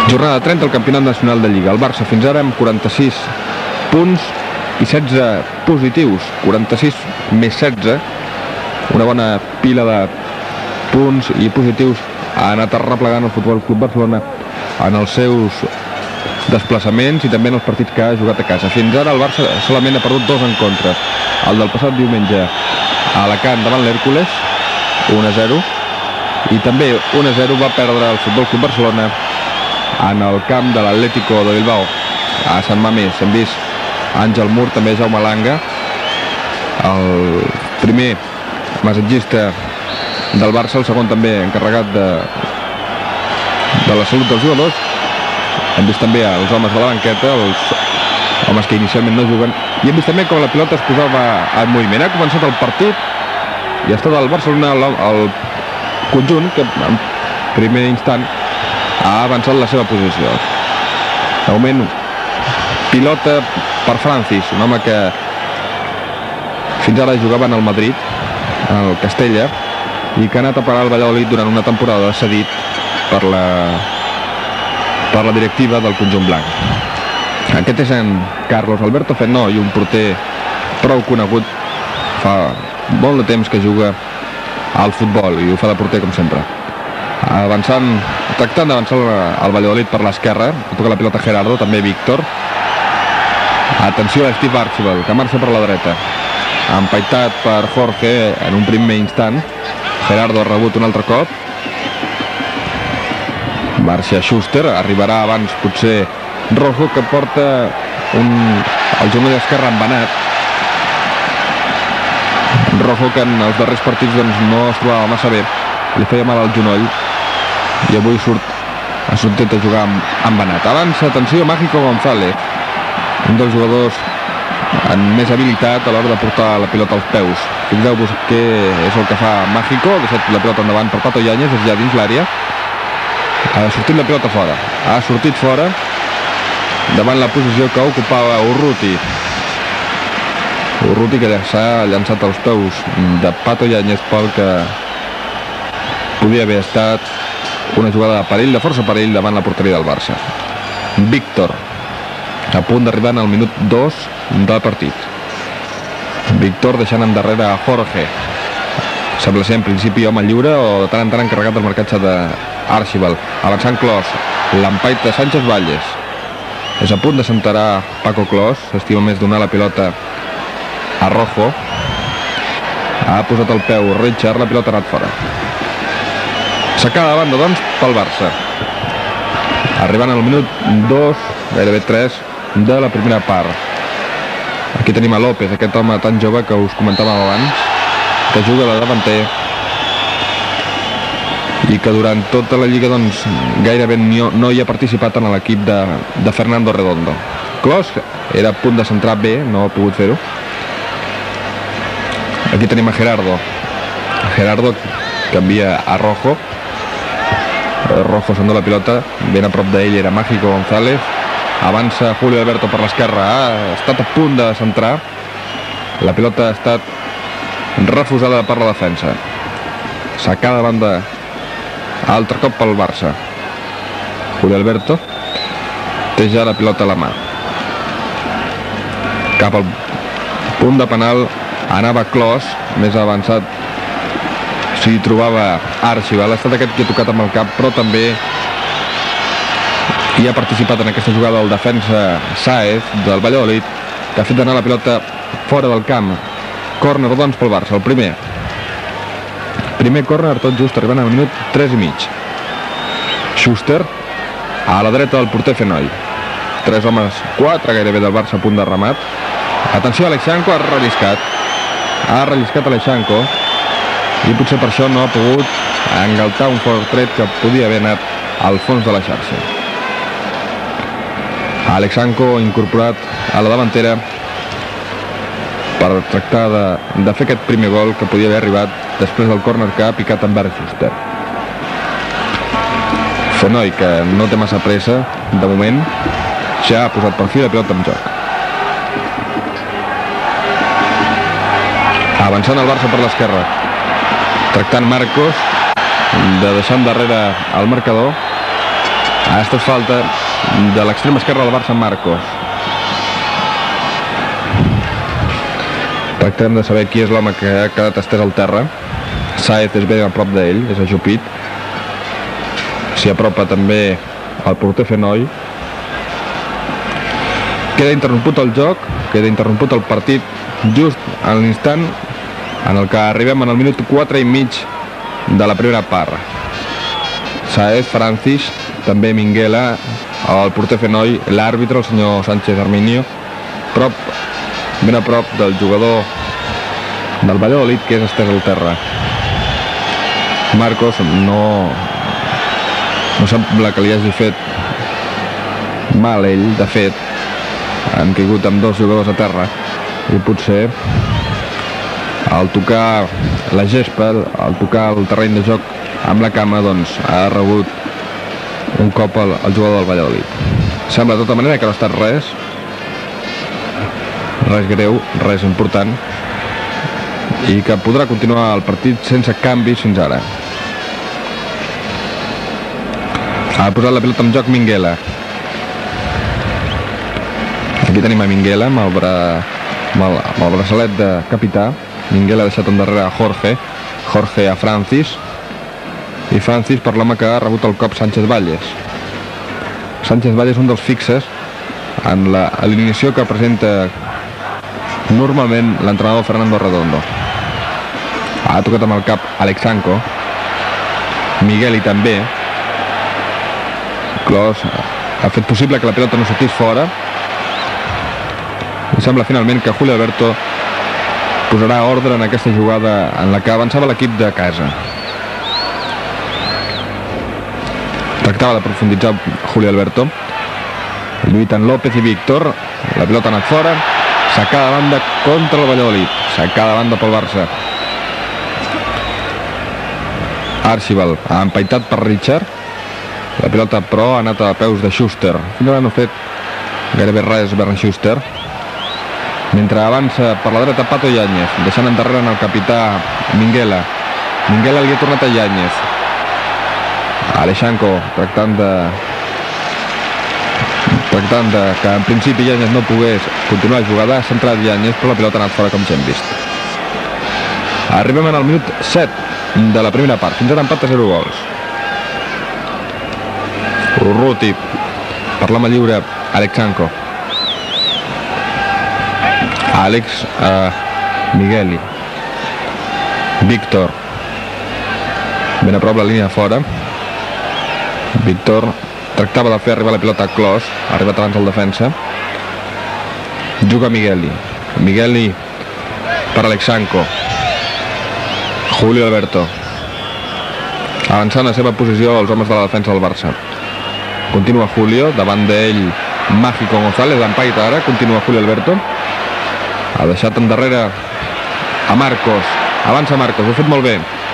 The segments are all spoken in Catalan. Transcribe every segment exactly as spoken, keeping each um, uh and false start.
Jornada trenta al Campionat Nacional de Lliga. El Barça fins ara amb quaranta-sis punts i setze positius. quaranta-sis més setze. Una bona pila de punts i positius ha anat arreplegant el Futbol Club Barcelona en els seus desplaçaments i també en els partits que ha jugat a casa. Fins ara el Barça solament ha perdut dos encontres. El del passat diumenge a Alacant davant l'Hèrcules, un a zero, i també un a zero va perdre el Futbol Club Barcelona en el camp de l'Atlético de Bilbao a Sant Mamés. Hem vist Àngel Mur, també Jaume Langa, el primer massatgista del Barça, el segon també encarregat de, de la salut dels jugadors. Hem vist també els homes de la banqueta, els homes que inicialment no juguen, i hem vist també com la pilota es posava en moviment. Ha començat el partit i ha estat el Barcelona, el conjunt, que en primer instant ha avançat la seva posició. De moment, pilota per Francis, un home que fins ara jugava en el Madrid, en el Castella, i que ha anat a parar al Valladolid durant una temporada cedit per la, per la directiva del conjunt blanc. Aquest és en Carlos Alberto Fenó, i un porter prou conegut, fa molt de temps que juga al futbol i ho fa de porter com sempre. Avançant, tractant d'avançar el Valladolid per l'esquerra, toca la pilota Gerardo, també Víctor. Atenció a Steve Archibald, que marxa per la dreta, empaitat per Jorge en un primer instant. Gerardo ha rebut un altre cop, marxa Schuster, arribarà abans potser Rojo, que porta un, el genoll esquerre embenat. Rojo, que en els darrers partits doncs, no es trobava massa bé, li feia mal al genoll i avui surt, ha sortit a jugar embenat. Avança, atenció, Mágico González, un dels jugadors amb més habilitat a l'hora de portar la pilota als peus. Fixeu-vos què és el que fa Mágico, ha deixat la pilota endavant per Pato Yáñez, és ja dins l'àrea. Ha sortit la pilota fora, ha sortit fora davant la posició que ocupava Urruti. Urruti, que s'ha llançat als peus de Pato Yáñez pel que podia haver estat una jugada de perill, de força perill, davant la porteria del Barça. Víctor, a punt d'arribar en el minut dos del partit. Víctor deixant endarrere a Jorge. Sembla ser en principi home lliure o de tant en tant encarregat del marcatge d'Archibald. Avançant Clos, l'empait de Sánchez Valles. És a punt de centrar Paco Clos, s'estima més donar la pilota a Rojo. Ha posat el peu Richard, la pilota ha anat fora. S'acaba de banda, doncs, pel Barça. Arribant al minut dos, gairebé tres, de la primera part. Aquí tenim a López, aquest home tan jove que us comentàvem abans, que juga de davanter i que durant tota la Lliga doncs, gairebé no hi ha participat en l'equip de, de Fernando Redondo. Clos era a punt de centrar bé, no ha pogut fer-ho. Aquí tenim a Gerardo. Gerardo canvia a Rojo. Rojo s'endú la pilota, ben a prop d'ell era Mágico González. Avança Julio Alberto per l'esquerra, ha estat a punt de centrar. La pilota ha estat refusada per la defensa. Sacada de banda altre cop pel Barça. Julio Alberto té ja la pilota a la mà. Cap al punt de penal anava Clos, més avançat s'hi trobava Archibald. Ha estat aquest que ha tocat amb el cap, però també hi ha participat en aquesta jugada el defensa Sáez del Valladolid, que ha fet anar la pilota fora del camp. Córner, doncs, pel Barça, el primer. Primer córner, tot just arribant al minut tres i mig. Schuster a la dreta del porter Fenoll. Tres homes, quatre gairebé del Barça a punt de remat. Atenció, Alexanco ha relliscat. Ha relliscat Alexanco i potser per això no ha pogut engaltar un fort tret que podia haver anat al fons de la xarxa. Alexanco incorporat a la davantera per tractar de, de fer aquest primer gol que podia haver arribat després del córner que ha picat en Barry Schuster. Fenoll, que no té massa pressa de moment, ja ha posat per fi la pilota en joc. Avançant el Barça per l'esquerra, tractant Marcos de deixar endarrere el marcador. Ha estat falta de l'extrem esquerre del Barça, Marcos. Tractem de saber qui és l'home que ha quedat estès al terra. Saez és ben a prop d'ell, és ajupit. S'hi apropa també el porter Fenoi. Queda interromput el joc, queda interromput el partit just en l'instant en el que arribem en el minut quatre i mig de la primera part. Saez, Francis, també Minguela, el porter Fenoi, l'àrbitre, el senyor Sánchez Arminio, prop, ben a prop del jugador del Valladolid, que és estès al terra. Marcos no no sembla que li hagi fet mal ell, de fet han caigut amb dos jugadors a terra i potser al tocar la gespa, al tocar el terreny de joc amb la cama, doncs ha rebut un cop el, el jugador del Valladolid. Sembla de tota manera que no ha estat res res greu, res important, i que podrà continuar el partit sense canvis fins ara. Ha posat la pilota en joc Minguela. Aquí tenim a Minguela amb el, bra... amb el, amb el braçalet de capità. Minguela ha deixat endarrere a Jorge, Jorge a Francis, i Francis per l'home que ha rebut el cop, Sánchez Valles. Sánchez Valles, un dels fixes en l'alineació que presenta normalment l'entrenador Fernando Redondo. Ha tocat amb el cap Alexanco, Migueli també. Clos ha fet possible que la pilota no sortís fora, i sembla finalment que Julio Alberto posarà ordre en aquesta jugada en la que avançava l'equip de casa. Tractava de profunditzar Julio Alberto. Lluiten López i Víctor. La pilota ha anat fora. Sacada de banda contra el Valladolid. Sacada de banda pel Barça. Archibald ha empaitat per Richard. La pilota però ha anat a peus de Schuster. Fins ara no ha fet gairebé res Bernd Schuster. Mentre avança per la dreta Pato Yáñez, deixant endarrere en el capità Minguela. Minguela li ha tornat a Yáñez. Alexanco tractant de tractant de que en principi Yáñez no pogués continuar la jugada. Ha centrat Yáñez, però la pilota ha anat fora, com ja hem vist. Arribem en el minut set de la primera part. Fins ara empat a zero gols. Urruti per l'home lliure Alexanco. Àlex uh, Migueli. Víctor ben a prop la línia de fora. Víctor tractava de fer arribar la pilota a Clos. Ha arribat abans el defensa. Juga Migueli. Migueli per Alexanco. Julio Alberto avançant la seva posició els homes de la defensa del Barça. Continua Julio, davant d'ell Mágico González, empaita ara. Continua Julio Alberto. Ha deixat endarrere a Marcos. Avança Marcos, ho ha fet molt bé.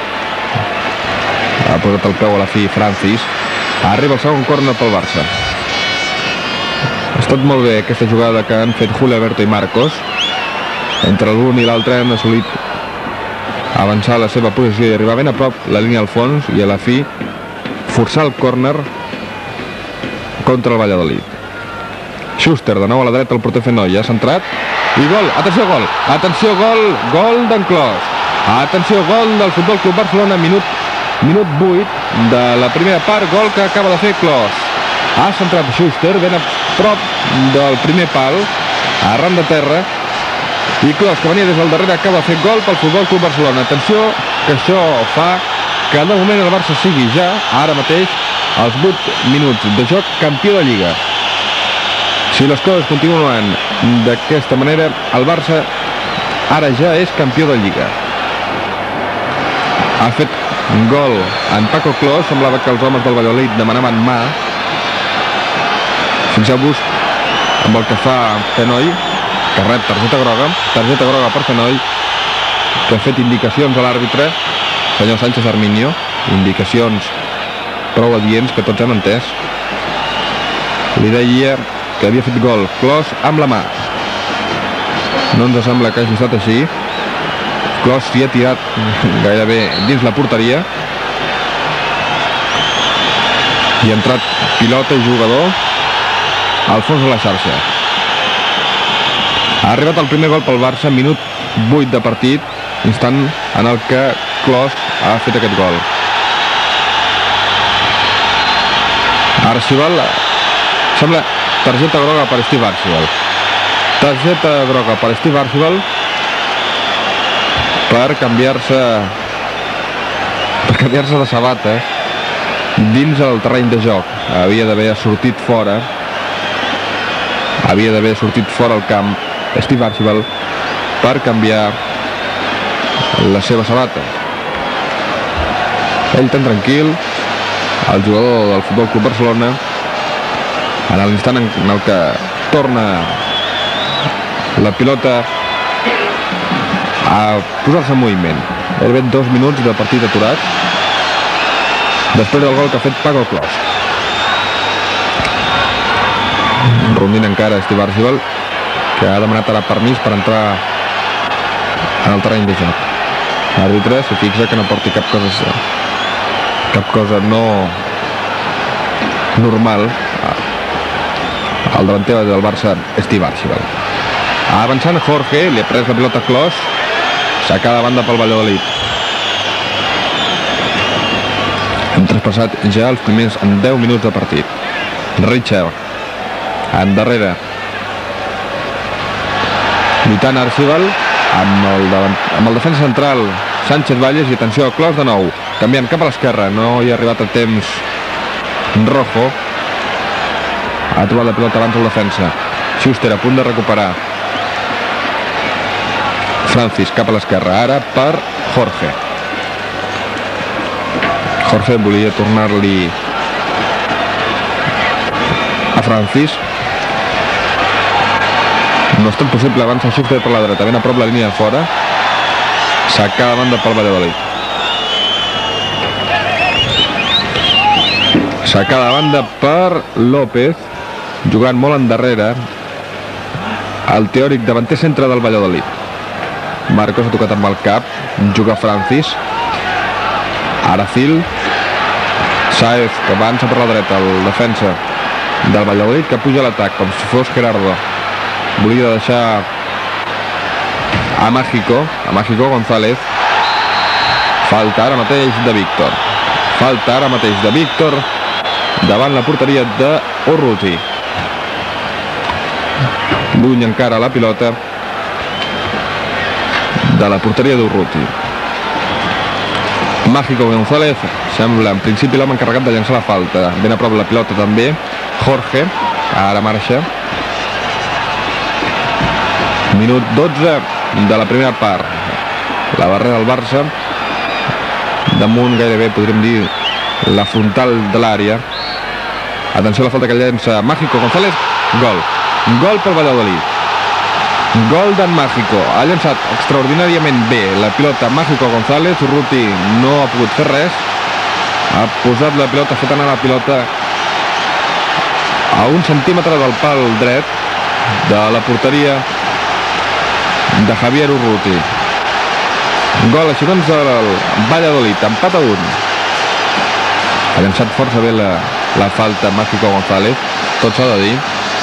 Ha posat el peu a la fi Francis. Arriba el segon córner pel Barça. Ha estat molt bé aquesta jugada que han fet Julio Alberto i Marcos. Entre l'un i l'altre han assolit avançar la seva posició i arribar ben a prop la línia al fons, i a la fi forçar el córner contra el Valladolid. Schuster de nou a la dreta, el porter Fenoi ha centrat i gol, atenció gol, atenció gol, gol d'en Clos. Atenció, gol del Futbol Club Barcelona, minut minut vuit de la primera part, gol que acaba de fer Clos. Ha centrat Schuster ben a prop del primer pal, arran de terra, i Clos, que venia des del darrere, acaba de fer gol pel Futbol Club Barcelona. Atenció, que això fa que de moment el Barça sigui ja, ara mateix, als vuit minuts de joc, campió de Lliga. Si les coses continuen d'aquesta manera, el Barça ara ja és campió de Lliga. Ha fet un gol en Paco Clos, semblava que els homes del Valladolid demanaven mà. Fixeu-vos amb el que fa Fenoi, que rep targeta groga, targeta groga per Fenoi, que ha fet indicacions a l'àrbitre, senyor Sánchez Arminio, indicacions prou adients que tots han entès. Li deia que havia fet gol Clos amb la mà. No ens sembla que hagi estat així. Clos s'hi ha tirat gairebé dins la porteria. i ha entrat pilota i jugador al fons de la xarxa. Ha arribat el primer gol pel Barça, minut vuit de partit, instant en el que Clos ha fet aquest gol. Archibald, sembla targeta groga per Steve Archibald. Targeta groga per Steve Archibald per canviar-se per canviar-se de sabates dins el terreny de joc. Havia d'haver sortit fora havia d'haver sortit fora al camp Steve Archibald per canviar la seva sabata. Ell tan tranquil, el jugador del Futbol Club Barcelona, en l'instant en el que torna la pilota a posar-se en moviment. Gairebé dos minuts de partit aturat després del gol que ha fet Paco Clos. Rondint encara Steve Archibald, que ha demanat ara permís per entrar en el terreny de joc. L'àrbitre s'hi fixa que no porti cap cosa cap cosa no normal al davanter del Barça, Steve Archibald. Avançant Jorge, li ha pres la pilota a Clos, sacada de banda pel Valladolid. Hem traspassat ja els primers en deu minuts de partit. Richard endarrere, lluitant Archibald amb el, davant, amb el defensa central Sánchez Valles, i atenció a Clos de nou, canviant cap a l'esquerra. No hi ha arribat a temps Rojo, ha trobat la pilota abans el defensa. Schuster a punt de recuperar. Francis cap a l'esquerra, ara per Jorge. Jorge volia tornar-li a Francis. No ha estat possible avançar Schuster per la dreta, ben a prop la línia de fora. Saca de banda pel Valladolid. Saca de banda per López, jugant molt endarrere, el teòric davanter centre del Valladolid. Marcos ha tocat amb el cap, juga Francis. Aracil. Sáez, que avança per la dreta, el defensa del Valladolid, que puja a l'atac com si fos Gerardo. Volia deixar a Mágico, a Mágico González. Falta ara mateix de Víctor. Falta ara mateix de Víctor davant la porteria de Urruti. Lluny encara la pilota de la porteria d'Urruti. Mágico González sembla en principi l'home encarregat de llançar la falta. Ben a prop la pilota també Jorge, ara marxa. Minut dotze de la primera part. La barrera del Barça damunt, gairebé podríem dir la frontal de l'àrea. Atenció a la falta que llença Mágico González. Gol. Gol pel Valladolid. Gol d'en Mágico. Ha llançat extraordinàriament bé la pilota Mágico González. Urruti no ha pogut fer res. Ha posat la pilota, ha fet anar la pilota a un centímetre del pal dret de la porteria de Javier Urruti. Gol així doncs del Valladolid, empat a un. Ha llançat força bé la, la falta Mágico González, tot s'ha de dir.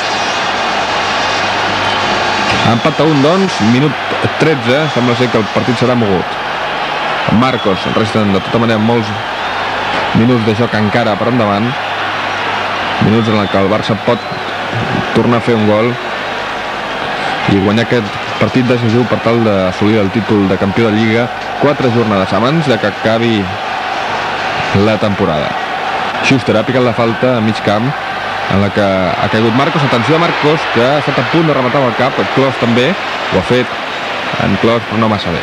Empat a un doncs, minut tretze, sembla ser que el partit serà mogut. Marcos, resten de tota manera molts minuts de joc encara per endavant, minuts en el que el Barça pot tornar a fer un gol i guanyar aquest partit decisiu per tal d'assolir el títol de campió de Lliga quatre jornades abans de que acabi la temporada. Schuster ha picat la falta a mig camp en la que ha caigut Marcos. Atenció a Marcos, que ha estat a punt de rematar amb el cap. Clos també ho ha fet, en Clos, però no massa bé.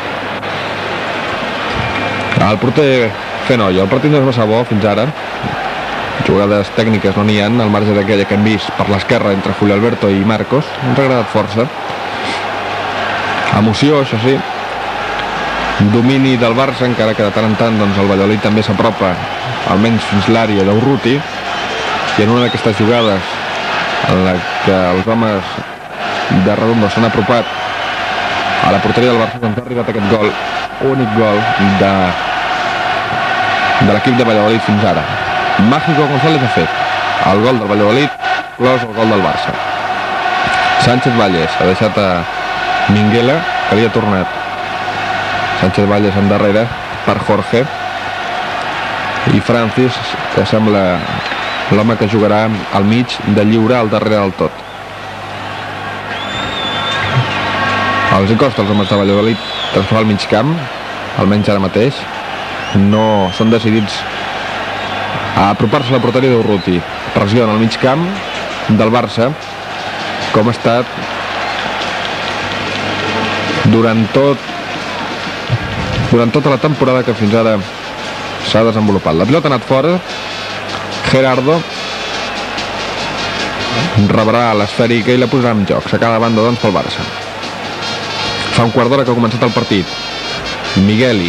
El porter Fenoll, el partit no és massa bo fins ara. Jugades tècniques no n'hi ha, al marge d'aquella que hem vist per l'esquerra entre Julio Alberto i Marcos. Ens ha agradat força. Emoció, això sí. Domini del Barça, encara que de tant en tant doncs, el Valladolid també s'apropa almenys fins l'àrea d'Urruti, i en una d'aquestes jugades en la que els homes de Redondo s'han apropat a la porteria del Barça, doncs ha arribat aquest gol, únic gol de, de l'equip de Valladolid fins ara. Mágico González ha fet el gol del Valladolid, clos el gol del Barça. Sánchez Valles ha deixat a Minguela, que li ha tornat. Sánchez Valles endarrere per Jorge, i Francis, que sembla l'home que jugarà al mig de lliure al darrere del tot. Els hi costa als homes de Valladolid transformar al mig camp, almenys ara mateix. No són decidits a apropar-se a la porteria d'Urruti. Pressió en el mig camp del Barça, com ha estat durant tot durant tota la temporada que fins ara s'ha desenvolupat. La pilota ha anat fora. Gerardo rebrà l'esfèrica i la posarà en joc. S'acaba de banda, doncs, pel Barça. Fa un quart d'hora que ha començat el partit. Migueli,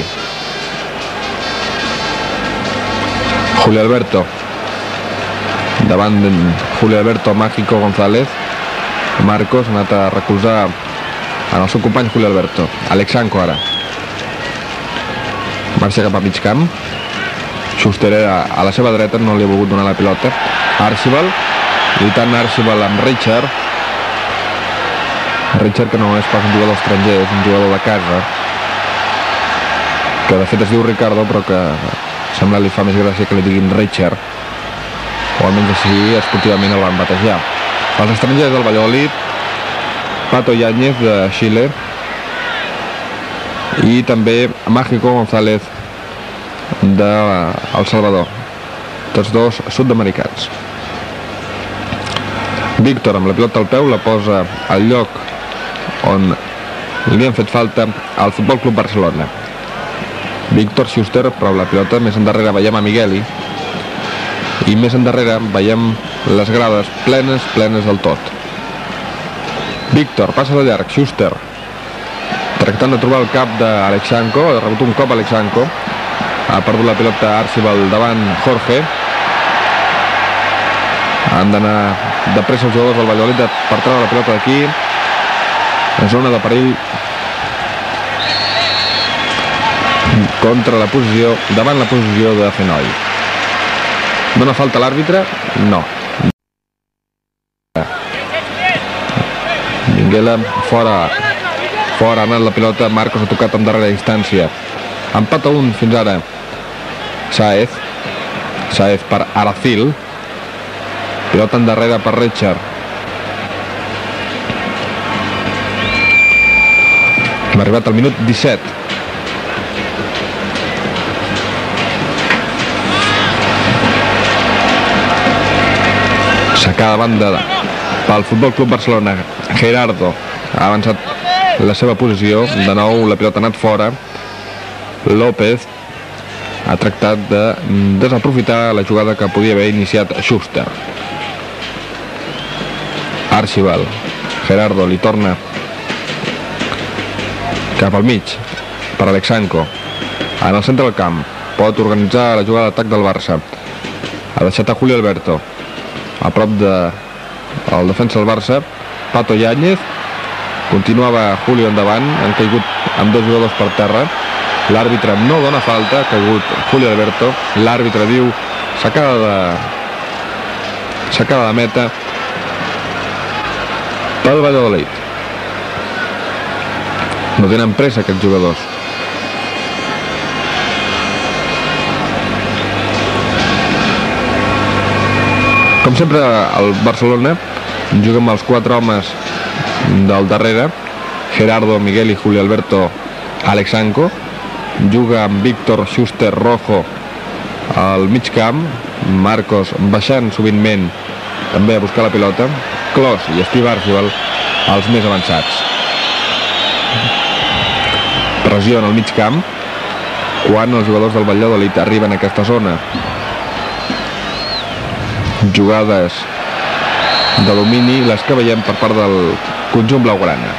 Julio Alberto, davant de Julio Alberto, Mágico González. Marcos ha anat a recolzar en el seu company Julio Alberto. Alexanco ara marxa cap a mig camp. Schuster a la seva dreta, no li ha volgut donar la pilota. Archibald, lluitant Archibald amb Richard. Richard, que no és pas un jugador estranger, és un jugador de casa, que de fet es diu Ricardo, però que sembla li fa més gràcia que li diguin Richard, o almenys així esportivament el van batejar. Els estrangers del Valladolid, Pato Yáñez de Xile i també Mágico González de El Salvador, tots dos sud-americans. Víctor, amb la pilota al peu, la posa al lloc on li han fet falta al Futbol Club Barcelona. Víctor Schuster, però la pilota més endarrere veiem a Migueli, i més endarrere veiem les grades plenes, plenes del tot. Víctor passa de llarg, Schuster tractant de trobar el cap d'Alexanco, ha rebut un cop Alexanco, ha perdut la pilota Archibald davant Jorge. Han d'anar de pressa els jugadors del Valladolid per treure la pilota d'aquí. Zona de perill contra la posició, davant la posició de Fenoll. Dona falta a l'àrbitre? No. Minguela fora, fora ha anat la pilota. Marcos ha tocat en darrera instància. Empat a un fins ara. Sáez, Sáez per Aracil, pilota en darrere per Richard. Hem arribat al minut disset. Sacada de banda pel Futbol Club Barcelona. Gerardo ha avançat la seva posició, de nou la pilota ha anat fora. López ha tractat de desaprofitar la jugada que podia haver iniciat Schuster. Archibald, Gerardo li torna cap al mig per Alexanco, en el centre del camp, pot organitzar la jugada d'atac del Barça. Ha deixat a Julio Alberto a prop de el defensa del Barça. Pato Yáñez, continuava Julio endavant, han caigut amb dos jugadors per terra. L'àrbitre no dona falta, ha caigut Julio Alberto. L'àrbitre diu sacada de sacada de meta pel Valladolid. No tenen pressa aquests jugadors. Com sempre, el Barcelona juga amb els quatre homes del darrere: Gerardo, Miguel i Julio Alberto, Alexanco. Juga amb Víctor, Schuster, Rojo al mig camp. Marcos baixant sovintment també a buscar la pilota. Clos i Steve Archibald els més avançats. Pressió en el mig camp quan els jugadors del Valladolid arriben a aquesta zona. Jugades de domini, les que veiem per part del conjunt blaugrana.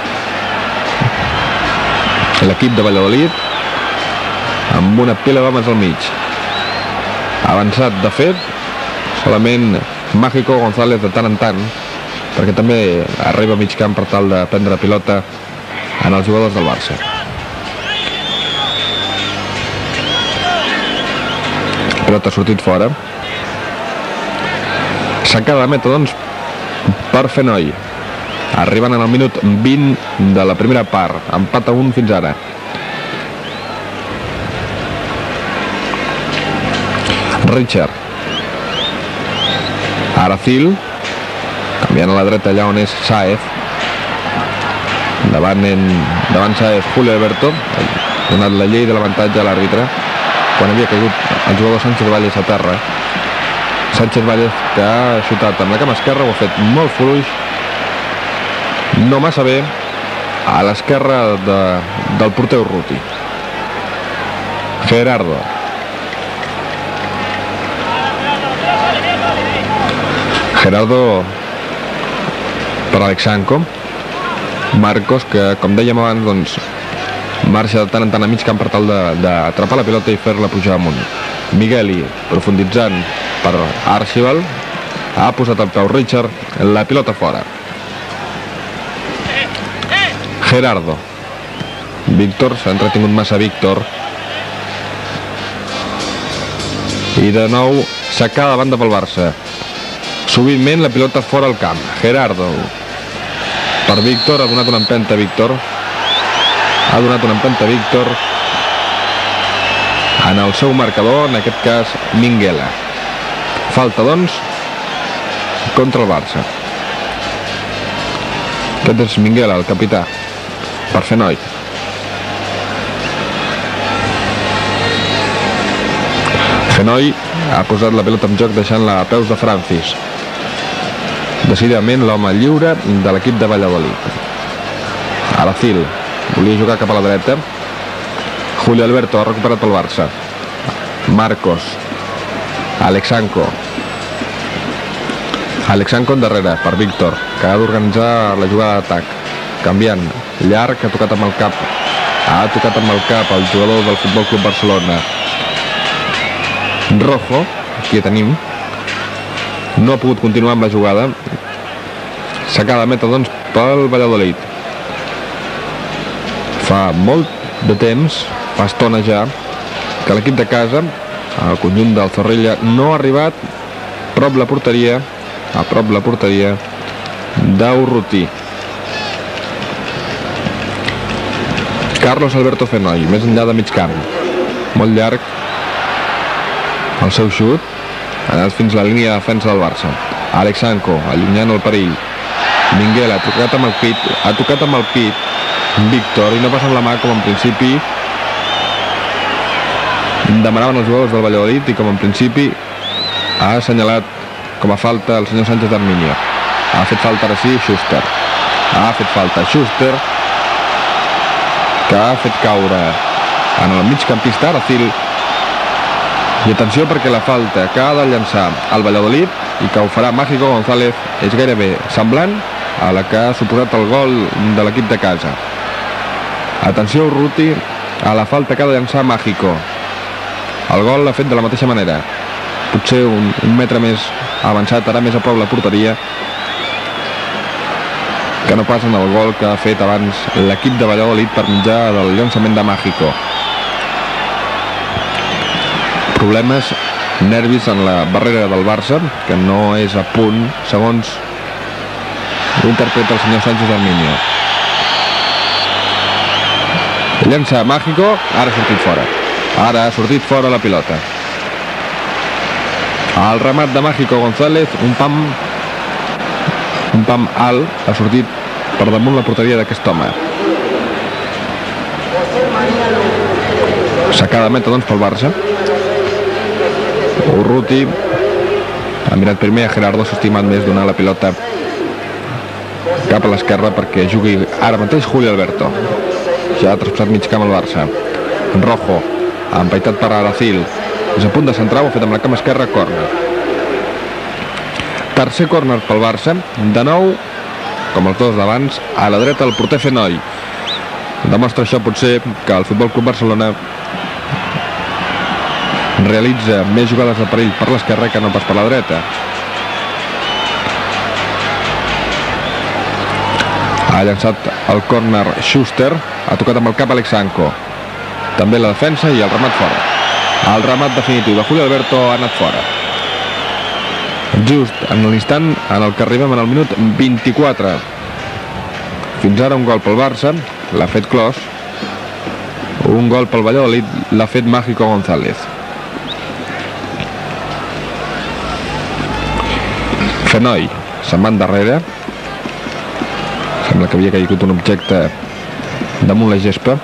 L'equip de Valladolid amb una pila d'homes al mig. Avançat, de fet, solament Mágico González de tant en tant, perquè també arriba a mig camp per tal de prendre pilota en els jugadors del Barça. La pilota ha sortit fora. Sacada de meta, doncs, per Fenoi. Arribant en el minut vint de la primera part. Empat a un fins ara. Richard. Aracil. Canviant a la dreta allà on és Saez. Davant, en, davant Saez, Julio Alberto. Ha donat la llei de l'avantatge a l'àrbitre quan havia caigut el jugador Sánchez Valles a terra. Sánchez Valles, que ha xutat amb la cama esquerra, ho ha fet molt fluix, no massa bé, a l'esquerra de, del porter Urruti. Gerardo. Gerardo per Alexanco. Marcos, que com dèiem abans, doncs, marxa de tant en tant a mig camp per tal d'atrapar la pilota i fer-la pujar amunt. Migueli, profunditzant per Archibald, ha posat el peu Richard, la pilota fora. Gerardo. Víctor, s'ha entretingut massa Víctor. I de nou s'acaba de banda pel Barça. Sovintment la pilota fora al camp. Gerardo. Per Víctor, ha donat una empenta a Víctor. Ha donat una empenta a Víctor en el seu marcador, en aquest cas Minguela. Falta, doncs, contra el Barça. Aquest és Minguela, el capità, per Fenoi. Fenoi ha posat la pilota en joc deixant-la a peus de Francis. Decididament l'home lliure de l'equip de Valladolid. Aracil volia jugar cap a la dreta. Julio Alberto ha recuperat pel Barça. Marcos. Alexanco. Alexanco en darrere per Víctor, que ha d'organitzar la jugada d'atac. Canviant. Llarg, ha tocat amb el cap. Ha tocat amb el cap el jugador del Futbol Club Barcelona. Rojo, aquí tenim. No ha pogut continuar amb la jugada. Sacada de meta, doncs, pel Valladolid. Fa molt de temps, fa estona ja, que l'equip de casa, el conjunt del Zorrilla, no ha arribat a prop la porteria, a prop la porteria d'Urruti. Carlos Alberto Fenoi, més enllà de mig camp. Molt llarg el seu xut, ha anat fins a la línia de defensa del Barça. Alexanco, allunyant el perill. Minguela ha tocat amb el pit, ha tocat amb el pit Víctor, i no passa amb la mà, com en principi demanaven els jugadors del Valladolid, i com en principi ha assenyalat com a falta el senyor Sánchez Arminio. Ha fet falta ara sí Schuster. Ha fet falta Schuster, que ha fet caure en el migcampista Aracil. I atenció, perquè la falta que ha de llançar el Valladolid i que ho farà Mágico González és gairebé semblant a la que ha suposat el gol de l'equip de casa. Atenció, Urruti, a la falta que ha de llançar Mágico. El gol l'ha fet de la mateixa manera. Potser un, un metre més avançat, ara més a prop la porteria, que no pas en el gol que ha fet abans l'equip de Valladolid per mitjà del llançament de Mágico. Problemes, nervis en la barrera del Barça, que no és a punt, segons l'interpreta el senyor Sánchez Arminio. Llença Mágico, ara ha sortit fora. Ara ha sortit fora la pilota. El remat de Mágico González, un pam, un pam alt, ha sortit per damunt la porteria d'aquest home. Sacada de meta, doncs, pel Barça. Urruti ha mirat primer a Gerardo, s'ha estimat més donar la pilota cap a l'esquerra perquè jugui ara mateix Julio Alberto. Ja ha traspassat mig camp al Barça. Rojo ha empaitat per Aracil, és a punt de centrar, ho ha fet amb la cama esquerra, córner. Tercer córner pel Barça, de nou, com els dos d'abans, a la dreta el porter Fenoi. Demostra això potser que el Futbol Club Barcelona realitza més jugades de perill per l'esquerra que no pas per la dreta. Ha llançat el córner Schuster, ha tocat amb el cap Alexanco. També la defensa i el remat fora. El remat definitiu de Julio Alberto ha anat fora. just en l'instant en el que arribem en el minut vint-i-quatre. Fins ara un gol pel Barça l'ha fet Clos, un gol pel Valladolid l'ha fet Mágico González. Fenoi se'n va endarrere, sembla que havia caigut un objecte damunt la gespa.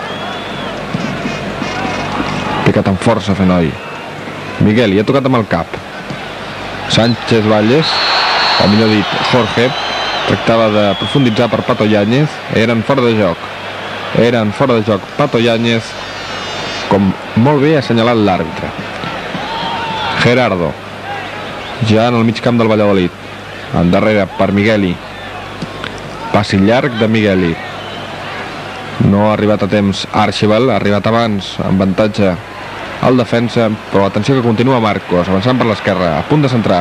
Picat amb força Fenoi. Miguel hi ha tocat amb el cap. Sánchez Valles, o millor dit Jorge, tractava de profunditzar per Pato Yáñez. Eren fora de joc eren fora de joc Pato Yáñez, com molt bé ha assenyalat l'àrbitre. Gerardo ja en el mig camp del Valladolid, endarrere per Migueli. Passi llarg de Migueli, no ha arribat a temps Archibald, ha arribat abans amb avantatge al defensa, però atenció que continua Marcos avançant per l'esquerra, a punt de centrar.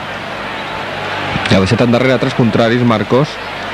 Ha deixat endarrere tres contraris Marcos.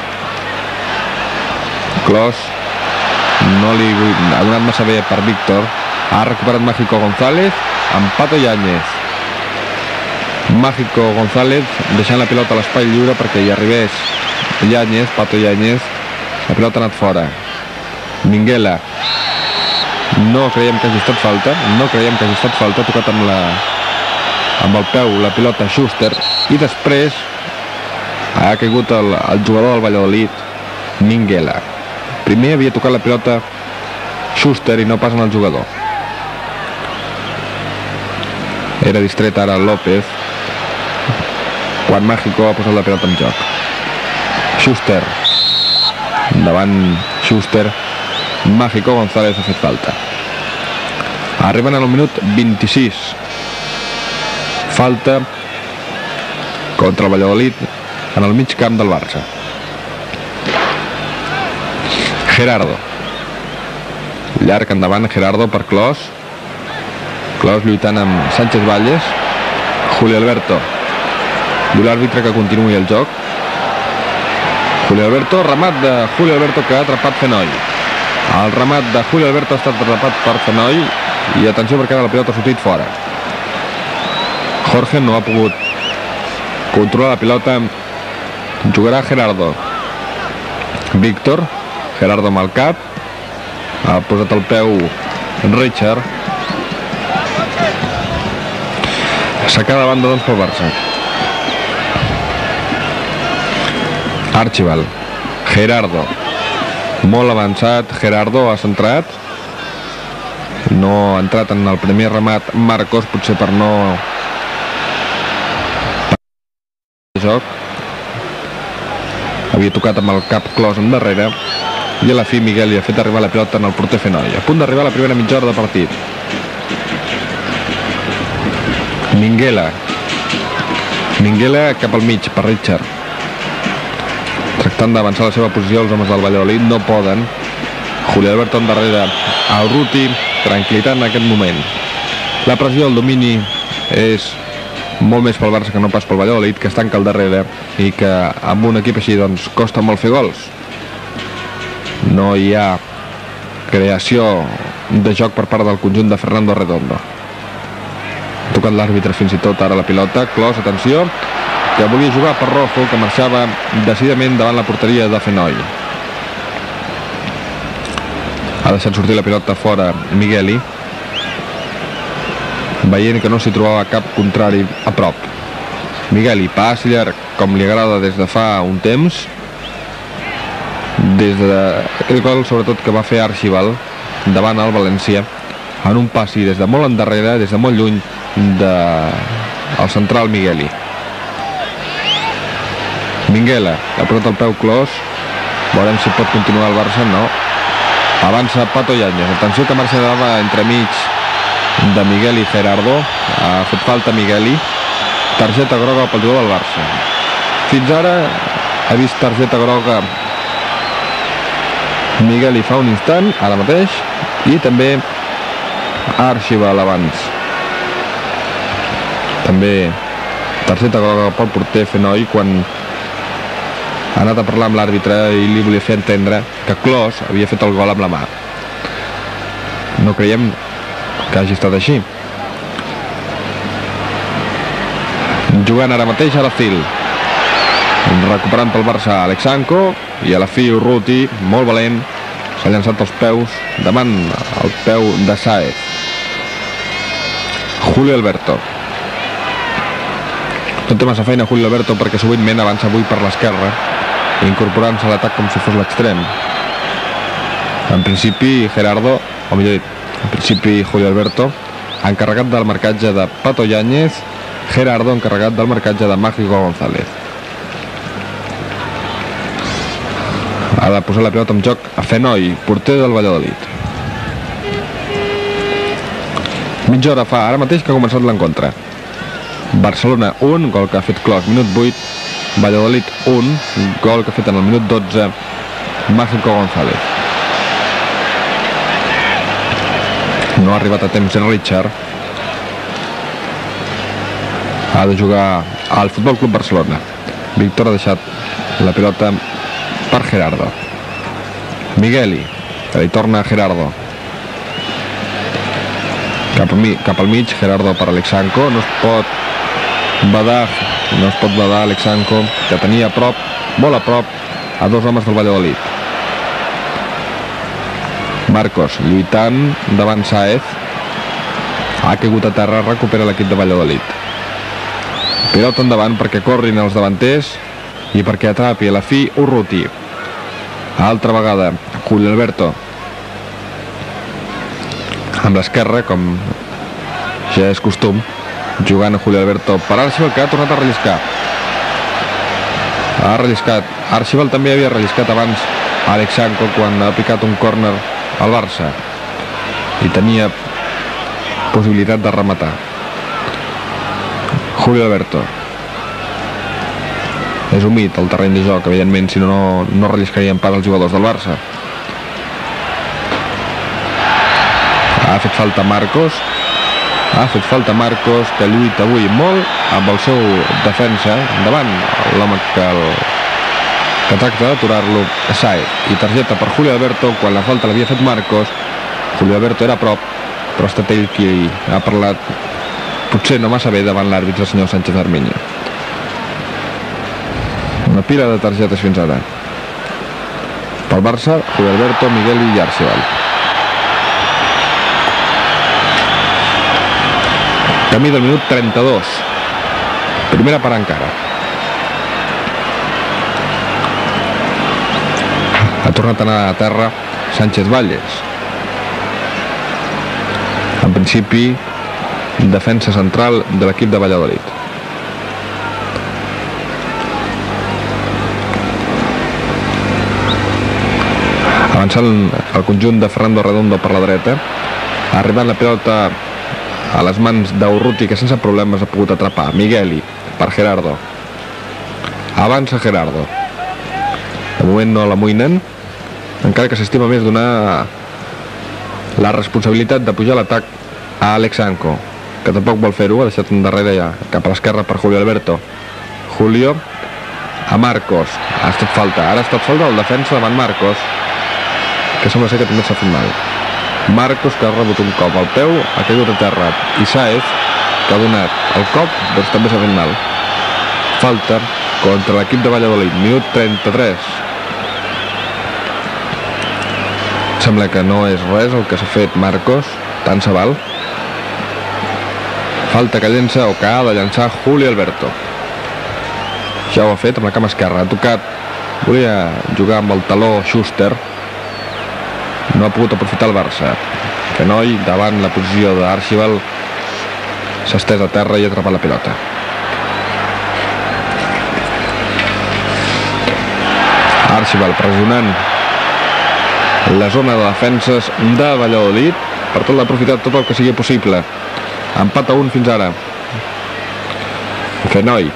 Clos no li ha donat massa bé per Víctor. Ha recuperat Mágico González amb Pato Yáñez. Mágico González deixant la pilota a l'espai lliure perquè hi arribés Yáñez, Pato Yáñez. La pilota ha anat fora. Minguela, no creiem que hagi estat falta, no creiem que hagi estat falta, ha tocat amb la amb el peu la pilota Schuster, i després ha caigut el, el jugador del Valladolid, Minguela. Primer havia tocat la pilota Schuster i no pas en el jugador. Era distret ara López quan Mágico ha posat la pilota en joc. Schuster, davant Schuster, Mágico González ha fet falta. Arriben en el minut vint-i-sis. Falta contra el Valladolid en el mig camp del Barça. Gerardo, llarg endavant Gerardo per Clos. Clos lluitant amb Sánchez Valles. Julio Alberto, diu l'àrbitre que continuï el joc. Julio Alberto, remat de Julio Alberto que ha atrapat Fenoi. El remat de Julio Alberto ha estat atrapat per Fenoi i atenció perquè ara la pilota ha sortit fora. Jorge no ha pogut controlar la pilota. Jugarà Gerardo. Víctor, Gerardo amb el cap, ha posat el peu Richard. S'acaba de banda doncs pel Barça. Archibald, Gerardo, molt avançat Gerardo, ha centrat, no ha entrat en el primer remat Marcos, potser per no joc. Havia tocat amb el cap Clos endarrere i a la fi Miguel li ha fet arribar la pilota en el porter Fenoi. A punt d'arribar a la primera mitja hora de partit. Minguela, Minguela cap al mig per Richard, tractant d'avançar la seva posició. Els homes del Valladolid no poden. Julio Alberto endarrere al Ruti, tranquil·litat en aquest moment. La pressió, el domini és molt més pel Barça que no pas pel Valladolid, que es tanca al darrere i que amb un equip així doncs costa molt fer gols. No hi ha creació de joc per part del conjunt de Fernando Redondo. Ha tocat l'àrbitre fins i tot ara la pilota. Clos, atenció, que volia jugar per Rojo, que marxava decididament davant la porteria de Fenoi. Ha deixat sortir la pilota fora Migueli, veient que no s'hi trobava cap contrari a prop. Migueli, pas llarg, com li agrada des de fa un temps, des de el gol sobretot que va fer Archibald davant el València, en un passi des de molt endarrere, des de molt lluny de el central Migueli. Minguela, ha posat el peu Clos, veurem si pot continuar el Barça. No, avança Pato Yáñez, atenció que marxa entremig de Miguel i Gerardo. Ha fet falta Migueli, targeta groga pel jugador del Barça. Fins ara ha vist targeta groga Migueli fa un instant, ara mateix, i també Archibald abans. També targeta groga pel porter Fenoi quan ha anat a parlar amb l'àrbitre i li volia fer entendre que Clos havia fet el gol amb la mà. No creiem que hagi estat així. jugant ara mateix a la fil, recuperant pel Barça Alexanko, i a la fi Urruti, molt valent, s'ha llançat els peus davant el peu de Sáez. Julio Alberto. No té massa feina Julio Alberto perquè sovintment avança avui per l'esquerra, incorporant-se a l'atac com si fos l'extrem. En principi Gerardo, o millor dit, en principi Julio Alberto, encarregat del marcatge de Pato Yáñez, Gerardo encarregat del marcatge de Mágico González. Ha de posar la pilota en joc a Fenoy, porter del Valladolid. Mitja hora fa ara mateix que ha començat l'encontre. Barcelona un, gol que ha fet Clos, minut vuit. Valladolid un, gol que ha fet en el minut dotze Mágico González. No ha arribat a temps Richard. Ha de jugar al Futbol Club Barcelona. Víctor ha deixat la pilota per Gerardo. Migueli, que li torna a Gerardo. Cap, mi, cap al mig, Gerardo per Alexanko. No es pot badar, no es pot badar Alexanko, que tenia a prop, molt a prop, a dos homes del Valladolid. Marcos lluitant davant Sáez. Ha caigut a terra, recupera l'equip de Valladolid. Pilota endavant perquè corrin els davanters i perquè atrapi a la fi Urruti. Altra vegada Julio Alberto amb l'esquerra, com ja és costum, jugant a Julio Alberto per Archibald, que ha tornat a relliscar. Ha relliscat. Archibald també havia relliscat abans Alexanko quan ha picat un córner al Barça i tenia possibilitat de rematar. Julio Alberto és humit el terreny de joc, evidentment, si no, no, no relliscarien pas els jugadors del Barça. Ha fet falta Marcos, ha fet falta Marcos, que lluita avui molt amb el seu defensa davant l'home que, el, que tracta d'aturar-lo, Sáez. I targeta per Julio Alberto quan la falta l'havia fet Marcos. Julio Alberto era a prop, però ha estat ell qui ha parlat potser no massa bé davant l'àrbitre, el senyor Sánchez Armiño. Una pila de targetes fins ara. Pel Barça, Julio Alberto, Miguel i Archibald. Camí del minut trenta-dos. Primera part encara. Ha tornat a anar a terra Sánchez Valles. En principi, defensa central de l'equip de Valladolid. Avançant el conjunt de Fernando Redondo per la dreta, arribant la pilota a les mans d'Urruti, que sense problemes ha pogut atrapar. Migueli per Gerardo. Avança Gerardo. De moment no l'amoïnen, encara que s'estima més donar la responsabilitat de pujar l'atac a Alexanko, que tampoc vol fer-ho, ha deixat endarrere ja cap a l'esquerra per Julio Alberto. Julio a Marcos. Ha estat falta, ara ha estat falta el defensa davant Marcos, que sembla ser que també s'ha fet mal. Marcos, que ha rebut un cop al peu, ha caigut a terra, i Sáez, que ha donat el cop, doncs també s'ha fet mal. Falta contra l'equip de Valladolid, minut trenta-tres. Sembla que no és res el que s'ha fet Marcos, tant se val. Falta que llença o que ha de llançar Julio Alberto. Ja ho ha fet amb la cama esquerra, ha tocat, volia jugar amb el taló Schuster, no ha pogut aprofitar el Barça. Fenoy, davant la posició d'Archibald, s'ha estès a terra i ha atrapat la pilota. Archibald pressionant la zona de defenses de Valladolid per tot l'aprofitat tot el que sigui possible. Empat a un fins ara. Fenoy,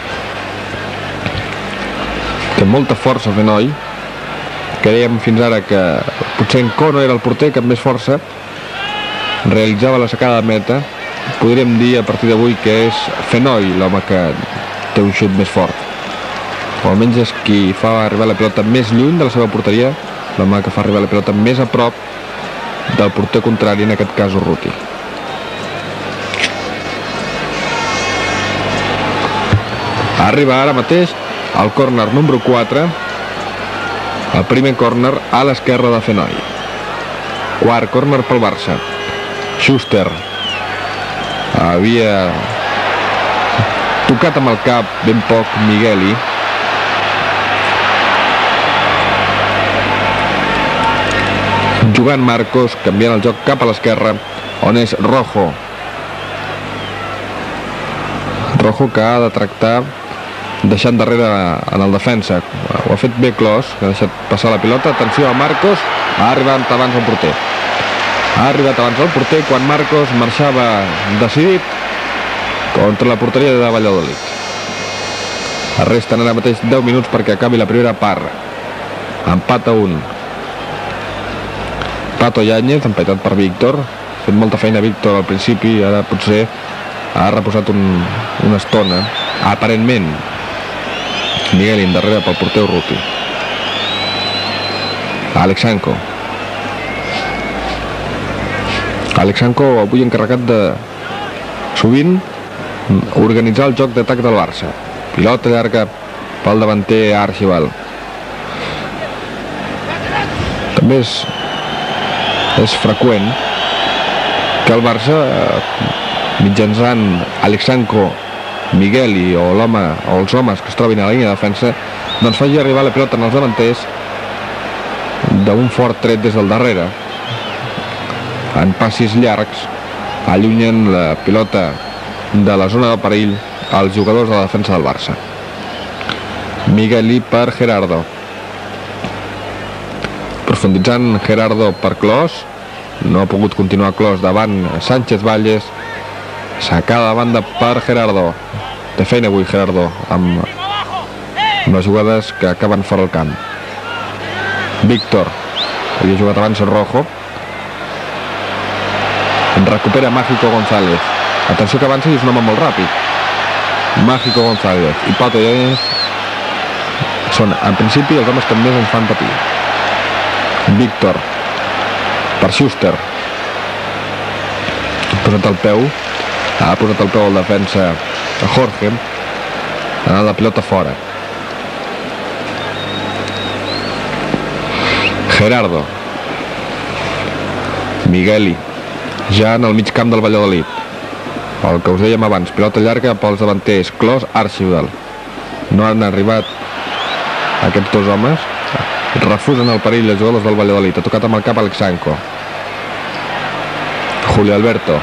té molta força Fenoy, que dèiem fins ara que potser en Cono era el porter que amb més força realitzava la sacada de meta. Podríem dir a partir d'avui que és Fenoy l'home que té un xut més fort, o almenys és qui fa arribar la pilota més lluny de la seva porteria, l'home que fa arribar la pilota més a prop del porter contrari, en aquest cas Urruti. Arriba ara mateix el córner número quatre, el primer córner a l'esquerra de Fenoi. Quart córner pel Barça. Schuster havia tocat amb el cap ben poc Migueli. Jugant Marcos, canviant el joc cap a l'esquerra, on és Rojo. Rojo que ha de tractar deixant darrere en el defensa. Ho ha fet bé Clos, que ha deixat passar la pilota. Atenció a Marcos, ha arribat abans el porter. Ha arribat abans el porter quan Marcos marxava decidit contra la porteria de Valladolid. Resten ara mateix deu minuts perquè acabi la primera part. Empat a un. Pato Yáñez, empatat per Víctor. Ha fet molta feina Víctor al principi, ara potser ha reposat un, una estona. Aparentment. Miguel endarrere pel porter Urruti. Alexanko. Alexanko avui encarregat de sovint organitzar el joc d'atac del Barça. Pilota llarga pel davanter Archibald. També és és freqüent que el Barça mitjançant Alexanko, Migueli o l'home o els homes que es trobin a la línia de defensa doncs faci arribar la pilota en els davanters d'un fort tret des del darrere. En passis llargs allunyen la pilota de la zona de perill als jugadors de la defensa del Barça. Migueli per Gerardo. Profunditzant Gerardo per Clos. No ha pogut continuar Clos davant Sánchez Valles. Sacada de banda per Gerardo. Té feina avui Gerardo amb, amb les jugades que acaben fora el camp. Víctor. Havia jugat abans Rojo. Recupera Mágico González. Atenció que avança i és un home molt ràpid. Mágico González i Pato Yáñez són en principi els homes que més ens fan patir. Víctor per Schuster. Ha posat el peu ha posat el peu al defensa a Jorge, ha anat la pilota fora. Gerardo. Migueli ja en el mig camp del Valladolid. El que us dèiem abans, pilota llarga pels davanters Clos, Archibald. No han arribat aquests dos homes. Refusen el perill els jugadors del Valladolid. Ha tocat amb el cap Alexanko. Julio Alberto.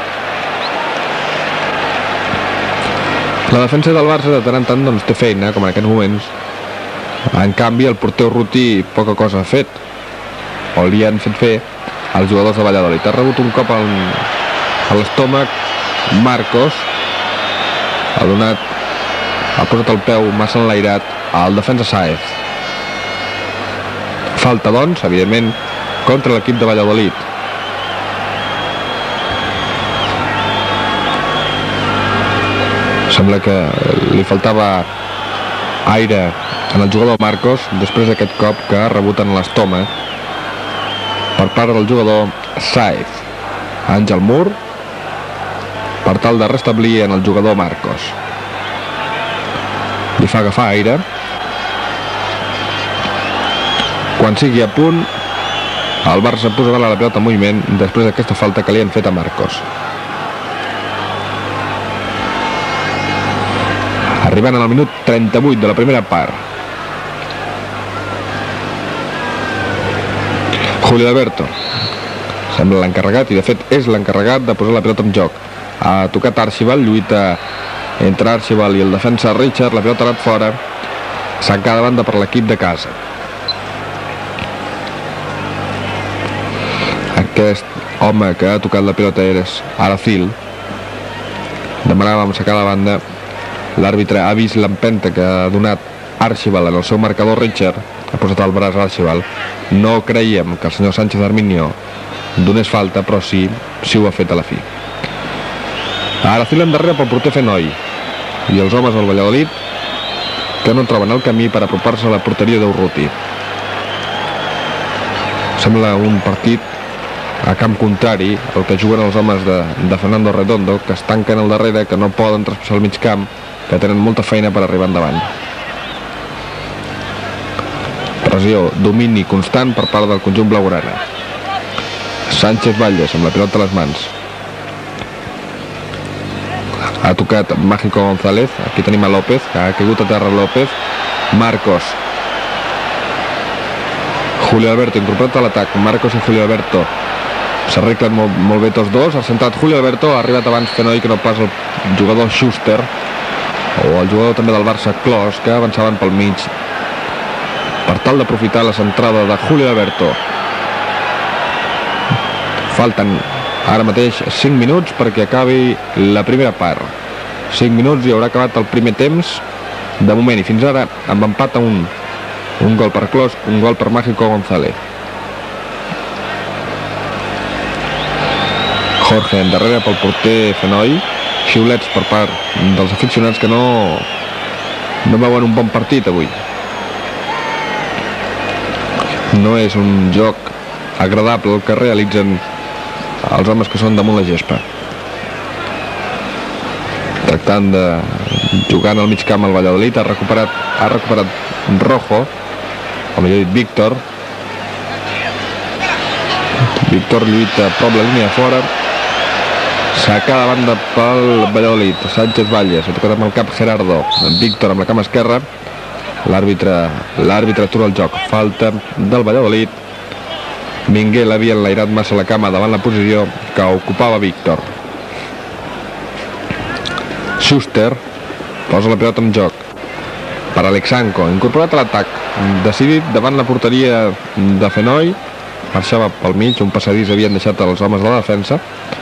La defensa del Barça de tant en tant doncs, té feina, com en aquests moments. En canvi, el porter Urruti poca cosa ha fet. O li han fet fer els jugadors de Valladolid. Ha rebut un cop al, a l'estómac Marcos. Ha donat, ha posat el peu massa enlairat al defensa Sáez. Falta, doncs, evidentment, contra l'equip de Valladolid. Sembla que li faltava aire en el jugador Marcos després d'aquest cop que ha rebut en l'estómac per part del jugador Sáez. Àngel Mur per tal de restablir en el jugador Marcos. Li fa agafar aire. Quan sigui a punt, el Barça posarà la pilota en moviment després d'aquesta falta que li han fet a Marcos. Arribant al minut trenta-vuit de la primera part. Julio Alberto. Sembla l'encarregat, i de fet és l'encarregat de posar la pilota en joc. Ha tocat Archibald, lluita entre Archibald i el defensa Richard, la pilota ha anat fora. Saca de banda per l'equip de casa. Aquest home que ha tocat la pilota és Aracil. Demanàvem sacar de banda. L'àrbitre ha vist l'empenta que ha donat Archibald en el seu marcador Richard. Ha posat el braç Archibald. No creiem que el senyor Sánchez Arminio donés falta, però sí, sí ho ha fet a la fi. Aracil endarrere pel porter Fenoi i els homes del Valladolid que no troben el camí per apropar-se a la porteria d'Urruti. Sembla un partit a camp contrari el que juguen els homes de, de Fernando Redondo, que es tanquen al darrere, que no poden traspassar el mig camp que tenen molta feina per arribar endavant. Pressió, domini constant per part del conjunt blaugrana. Sánchez Valles amb la pilota a les mans. Ha tocat Mágico González. Aquí tenim a López, que ha caigut a terra López. Marcos. Julio Alberto incorporat a l'atac. Marcos i Julio Alberto s'arreglen molt, molt bé tots dos. Ha centrat Julio Alberto, ha arribat abans Fenoi que no pas el jugador Schuster o el jugador també del Barça Clos, que avançaven pel mig per tal d'aprofitar la centrada de Julio Alberto. Falten ara mateix cinc minuts perquè acabi la primera part. cinc minuts i haurà acabat el primer temps de moment, i fins ara amb empat a un. Un gol per Clos, un gol per Mágico González. Jorge endarrere pel porter Fenoi. Xiulets per part dels aficionats que no no veuen un bon partit avui. No és un joc agradable el que realitzen els homes que són damunt la gespa. Tractant de jugar al mig camp al Valladolid, ha recuperat, ha recuperat Rojo, o millor dit Víctor. Víctor lluita a prop la línia de fora. Saca de banda pel Valladolid. Sánchez Valles, ha tocat amb el cap Gerardo. Víctor amb la cama esquerra. L'àrbitre l'àrbitre atura el joc. Falta del Valladolid. Minguel havia enlairat massa la cama davant la posició que ocupava Víctor. Schuster posa la pilota en joc per Alexanko, incorporat a l'atac, decidit davant la porteria de Fenoi. Marxava pel mig, un passadís havien deixat els homes de la defensa.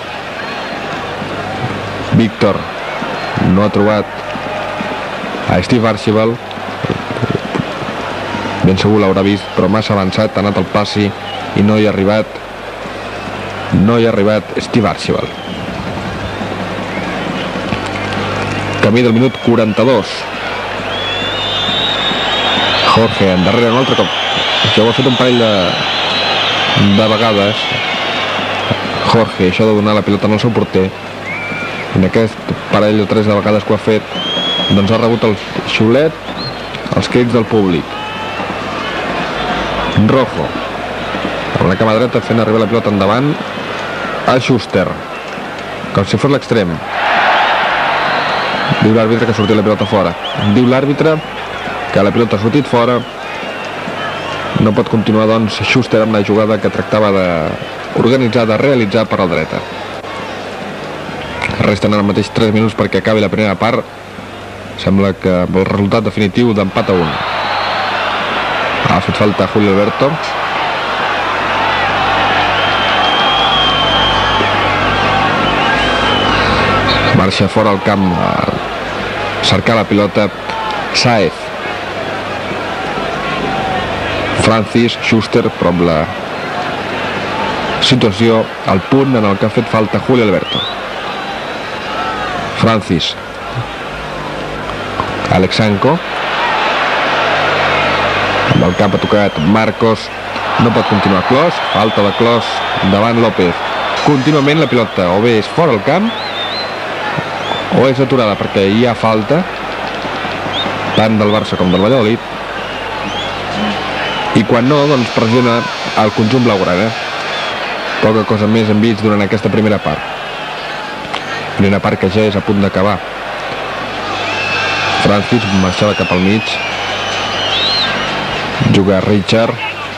Víctor no ha trobat a Steve Archibald, ben segur l'haurà vist, però massa avançat, ha anat al passi i no hi ha arribat no hi ha arribat Steve Archibald. Camí del minut quaranta-dos. Jorge endarrere un altre cop. Això ho ha fet un parell de, de vegades Jorge, això de donar la pilota al seu porter. En aquest parell o tres de vegades que ho ha fet, doncs ha rebut el xiulet, els crits del públic. Rojo amb la cama dreta fent arribar la pilota endavant a Schuster, com si fos l'extrem. Diu l'àrbitre que ha sortit la pilota fora. Diu l'àrbitre que la pilota ha sortit fora. No pot continuar, doncs, Schuster amb la jugada que tractava d'organitzar, de realitzar per la dreta. Resten ara mateix tres minuts perquè acabi la primera part. Sembla que el resultat definitiu d'empat a un. Ha fet falta Julio Alberto. Marxa fora al camp a cercar la pilota Sáez. Francis, Schuster, però amb la situació al punt en el que ha fet falta Julio Alberto. Francis. Alexanko. Amb el cap ha tocat Marcos. No pot continuar Clos. Falta de Clos davant López. Contínuament la pilota o bé és fora el camp o és aturada, perquè hi ha falta tant del Barça com del Valladolid, i quan no, doncs pressiona el conjunt blaugrana. Poca cosa més hem vist durant aquesta primera part, primera part que ja és a punt d'acabar. Francis marxava cap al mig, juga Richard,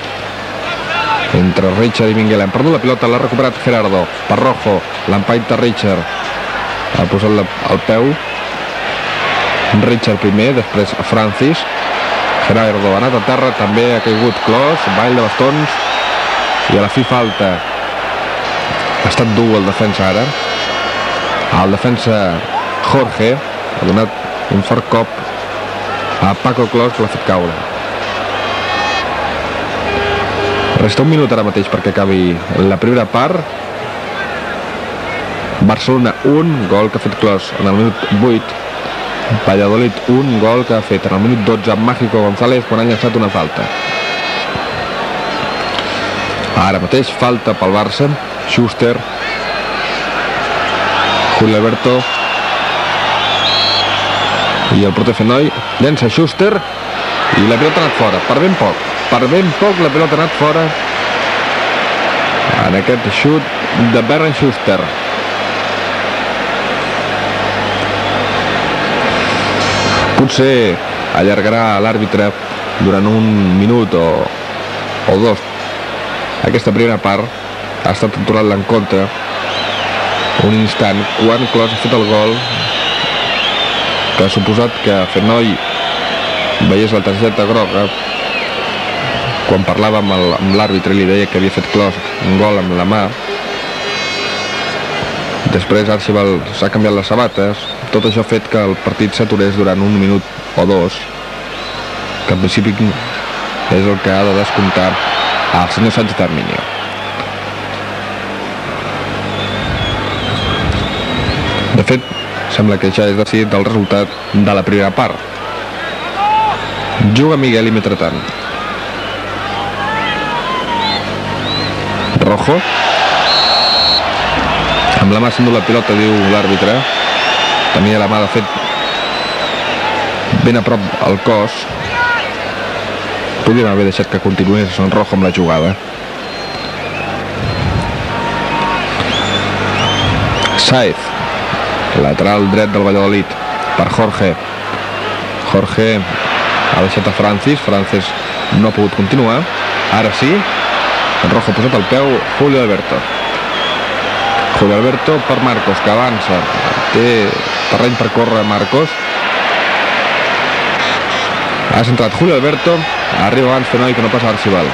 entre Richard i Minguel. Han perdut la pilota, l'ha recuperat Gerardo per Rojo, l'empaita Richard, ha posat la, el peu Richard primer, després Francis. Gerardo ha anat a terra, també ha caigut Clos, ball de bastons i a la fi falta. Ha estat dur el defensa ara. El defensa Jorge ha donat un fort cop a Paco Clos, que l'ha fet caure. Resta un minut ara mateix perquè acabi la primera part. Barcelona un, gol que ha fet Clos en el minut vuit. Valladolid un, gol que ha fet en el minut dotze amb Mágico González quan ha llançat una falta. Ara mateix falta pel Barça. Schuster, Julio Alberto, i el porter Fenoi llença Schuster i la pilota ha anat fora, per ben poc per ben poc la pilota ha anat fora en aquest xut de Bernd Schuster. Potser allargarà l'àrbitre durant un minut o, o dos. Aquesta primera part ha estat aturat en contra un instant quan Klose ha fet el gol que ha suposat que Fenoi veiés la targeta groga quan parlava amb l'àrbitre i li deia que havia fet Klose un gol amb la mà. Després Archibald s'ha canviat les sabates. Tot això ha fet que el partit s'aturés durant un minut o dos, que en principi és el que ha de descomptar el senyor Sánchez Arminio. De fet, sembla que ja és decidit el resultat de la primera part. Juga Miguel i mentrestant. Rojo. Amb la mà s'endú la pilota, diu l'àrbitre. Tenia la mà, de fet, ben a prop al cos. Podríem haver deixat que continués en Rojo amb la jugada. Saez, lateral dret del Valladolid, per Jorge. Jorge ha deixat a Francis. Francis no ha pogut continuar. Ara sí, en Rojo ha posat el peu. Julio Alberto. Julio Alberto per Marcos, que avança. Té terreny per córrer Marcos. Ha centrat Julio Alberto. Arriba abans Fenoi, que no passa Archibald.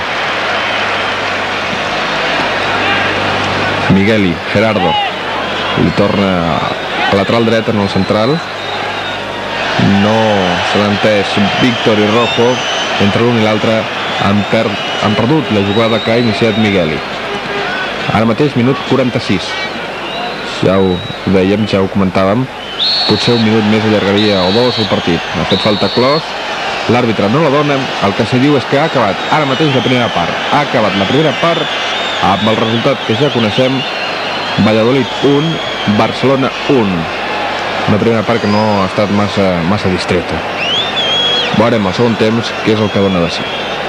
Migueli, Gerardo. Li torna a lateral dret en el central. No se l'ha entès Víctor i Rojo. Entre l'un i l'altre han, per, han perdut la jugada que ha iniciat Migueli. Ara mateix minut quaranta-sis. Ja ho dèiem, ja ho comentàvem. Potser un minut més allargaria o dos el partit. Ha fet falta Klose. L'àrbitre no la dona. El que s'hi diu és que ha acabat ara mateix la primera part. Ha acabat la primera part amb el resultat que ja coneixem. Valladolid un, Barcelona un. Una primera part que no ha estat massa, massa distreta. Veurem el segon temps, que és el que dona de si.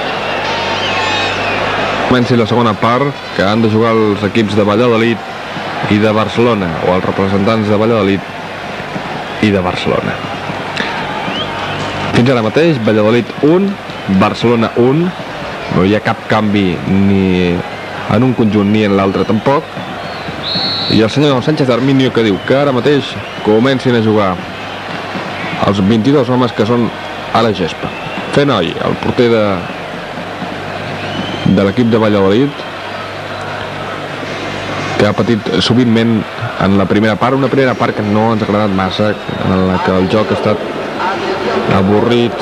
Comenci la segona part, que han de jugar els equips de Valladolid i de Barcelona, o els representants de Valladolid i de Barcelona. Fins ara mateix, Valladolid un, Barcelona un. No hi ha cap canvi ni en un conjunt ni en l'altre tampoc. I el senyor Sánchez Arminio, que diu que ara mateix comencin a jugar els vint-i-dos homes que són a la gespa. Fenoi, el porter de, de l'equip de Valladolid, que ha patit sovintment en la primera part, una primera part que no ens ha agradat massa, en la que el joc ha estat avorrit,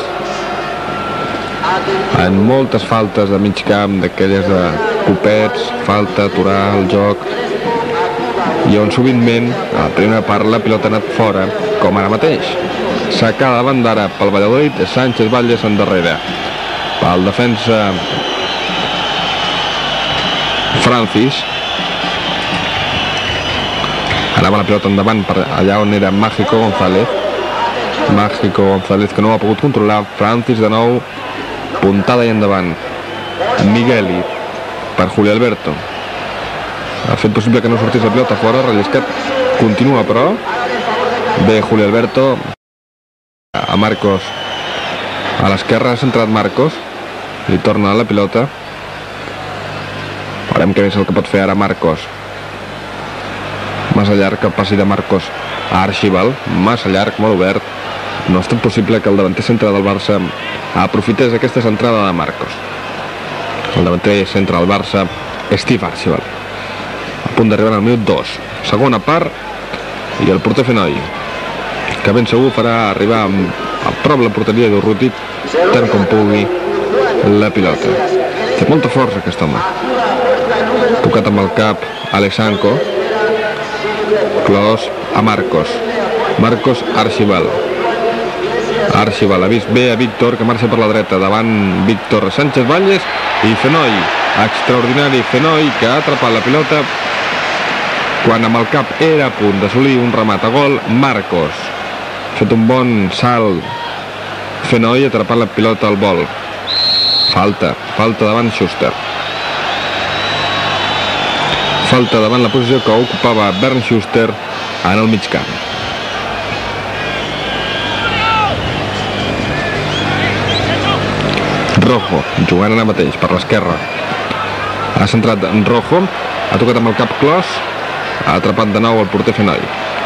en moltes faltes de mig camp, d'aquelles de copets, falta, aturar el joc, i on sovintment a la primera part la pilota ha anat fora, com ara mateix. Sacada de bandera pel Valladolid, Sánchez Valles endarrere. Pel defensa Francis. Anava la pilota endavant per allà on era Mágico González. Mágico González, que no ho ha pogut controlar. Francis de nou, puntada i endavant. Migueli per Julio Alberto. Ha fet possible que no sortís la pilota fora, relliscat. Continua, però. Bé, Julio Alberto. A Marcos. A l'esquerra ha centrat Marcos. Li torna la pilota. Veurem què és el que pot fer ara Marcos. Massa llarg el passi de Marcos a Archibald. Massa llarg, molt obert. No ha estat possible que el davanter centre del Barça aprofités aquesta centrada de Marcos. El davanter centre del Barça, Steve Archibald. A punt d'arribar al minut dos. Segona part, i el porter Fenoi, que ben segur farà arribar a prop la porteria d'Urruti tant com pugui la pilota. Té molta força aquest home. Tocat amb el cap Alexanco. Klose a Marcos. Marcos Archibald. Archibald ha vist bé a Víctor, que marxa per la dreta. Davant Víctor, Sánchez Valles i Fenoi. Extraordinari Fenoi, que ha atrapat la pilota quan amb el cap era a punt d'assolir un remat a gol. Marcos. fet un bon salt Fenoi, atrapant la pilota al vol. Falta, falta davant Schuster. Falta davant la posició que ocupava Bernd Schuster en el mig camp. Rojo, jugant ara mateix per l'esquerra. Ha centrat en Rojo, ha tocat amb el cap clos, ha atrapat de nou el porter Fenoi.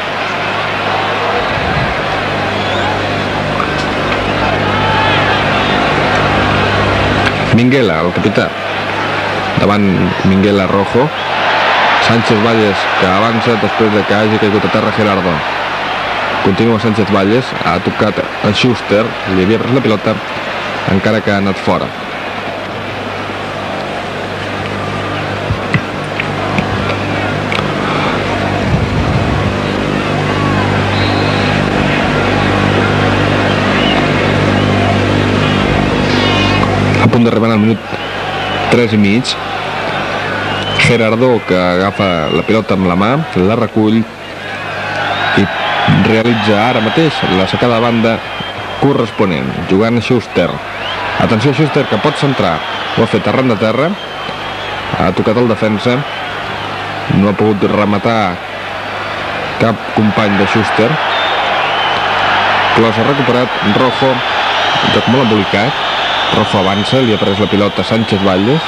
Minguela, el capità. Davant Minguela, Rojo. Sánchez Valles, que avança després de que hagi caigut a terra Gerardo. Continua Sánchez Valles, ha tocat en Schuster, li havia pres la pilota, encara que ha anat fora. A punt d'arribar al minut tres i mig. Gerardo, que agafa la pilota amb la mà, la recull i realitza ara mateix la sacada de banda corresponent, jugant Schuster. Atenció a Schuster, que pot centrar. Ho ha fet arran de terra, ha tocat el defensa, no ha pogut rematar cap company de Schuster. Clos ha recuperat, Rojo, un joc molt embolicat. Rojo avança, li ha pres la pilota Sánchez Valles.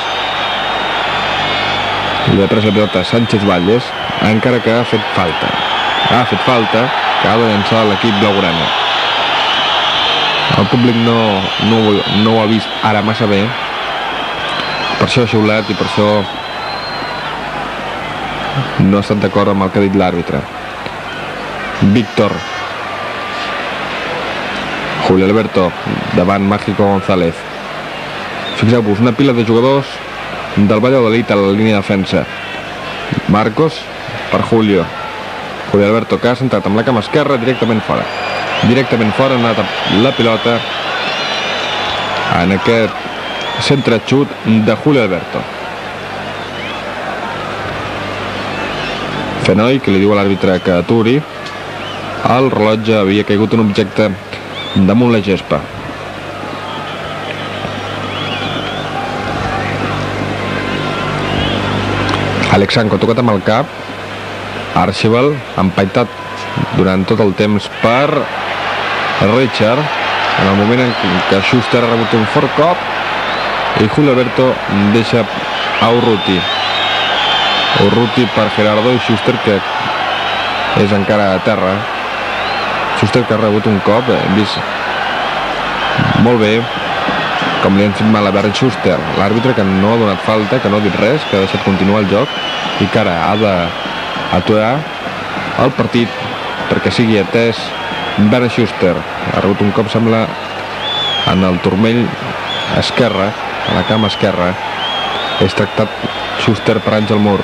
Li ha pres la pilota Sánchez Valles, encara que ha fet falta. Ha fet falta, que ha de llançar l'equip blaugrana. El públic no, no, no ho ha vist ara massa bé, per això ha xiulat i per això no ha estat d'acord amb el que ha dit l'àrbitre. Víctor. Julio Alberto davant Mágico González. Fixeu-vos, una pila de jugadors del Valladolid a la línia de defensa. Marcos per Julio. Julio Alberto, que ha centrat amb la cama esquerra directament fora. Directament fora ha anat la pilota en aquest centre xut de Julio Alberto. Fenoi, que li diu a l'àrbitre que aturi. El rellotge havia caigut un objecte damunt la gespa. Alexanko ha tocat amb el cap. Archibald ha empaitat durant tot el temps per Richard en el moment en què Schuster ha rebut un fort cop i Julio Alberto deixa a Urruti. Urruti per Gerardo i Schuster, que és encara a terra. Schuster, que ha rebut un cop, hem vist molt bé com li han fet mal a Bernd Schuster, l'àrbitre, que no ha donat falta, que no ha dit res, que ha deixat continuar el joc i que ara ha d'aturar el partit perquè sigui atès. Bernd Schuster ha rebut un cop, sembla, en el turmell esquerre, a la cama esquerra. És tractat Schuster per Àngel Mur.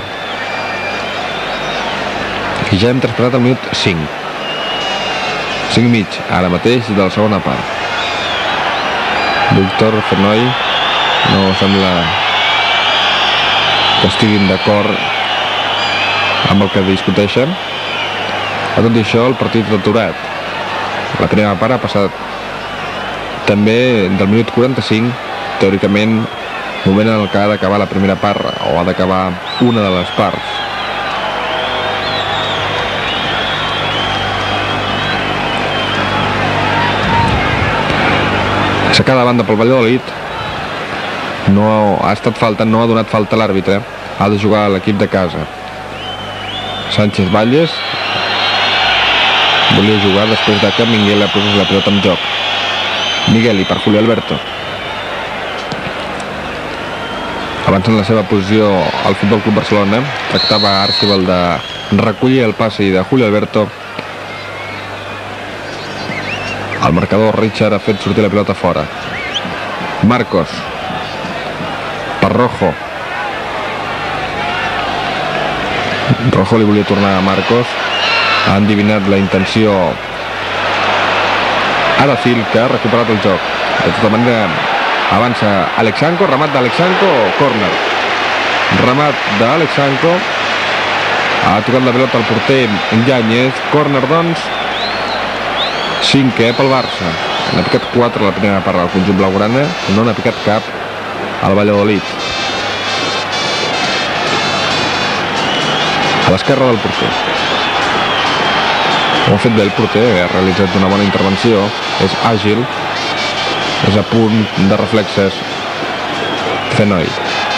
I ja hem traspassat el minut cinc. cinc i mig, ara mateix, de la segona part. Víctor, Fenoi, no sembla que estiguin d'acord amb el que discuteixen. A tot i això, el partit és aturat. La primera part ha passat també del minut quaranta-cinc, teòricament, moment en el que ha d'acabar la primera part, o ha d'acabar una de les parts. Sacada de banda pel Valladolid. No ha estat falta, no ha donat falta a l'àrbitre. Ha de jugar l'equip de casa. Sánchez Valles volia jugar després de que Minguela posés la pilota en joc. Migueli per Julio Alberto. Avançant la seva posició al Futbol Club Barcelona. Tractava Archibald de recollir el passi de Julio Alberto. El marcador Richard ha fet sortir la pilota fora. Marcos per Rojo. Rojo li volia tornar a Marcos. Ha endivinat la intenció Aracil, que ha recuperat el joc. De tota manera avança Alexanko, remat d'Alexanko, córner. Remat d'Alexanko. Ha tocat la pilota al porter Yáñez. Córner, doncs, cinquè pel Barça. N'ha picat quatre a la primera part del conjunt blaugrana, no n'ha picat cap al Valladolid. A l'esquerra del porter. Ho ha fet bé el porter, ha realitzat una bona intervenció, és àgil, és a punt de reflexes Fenoi.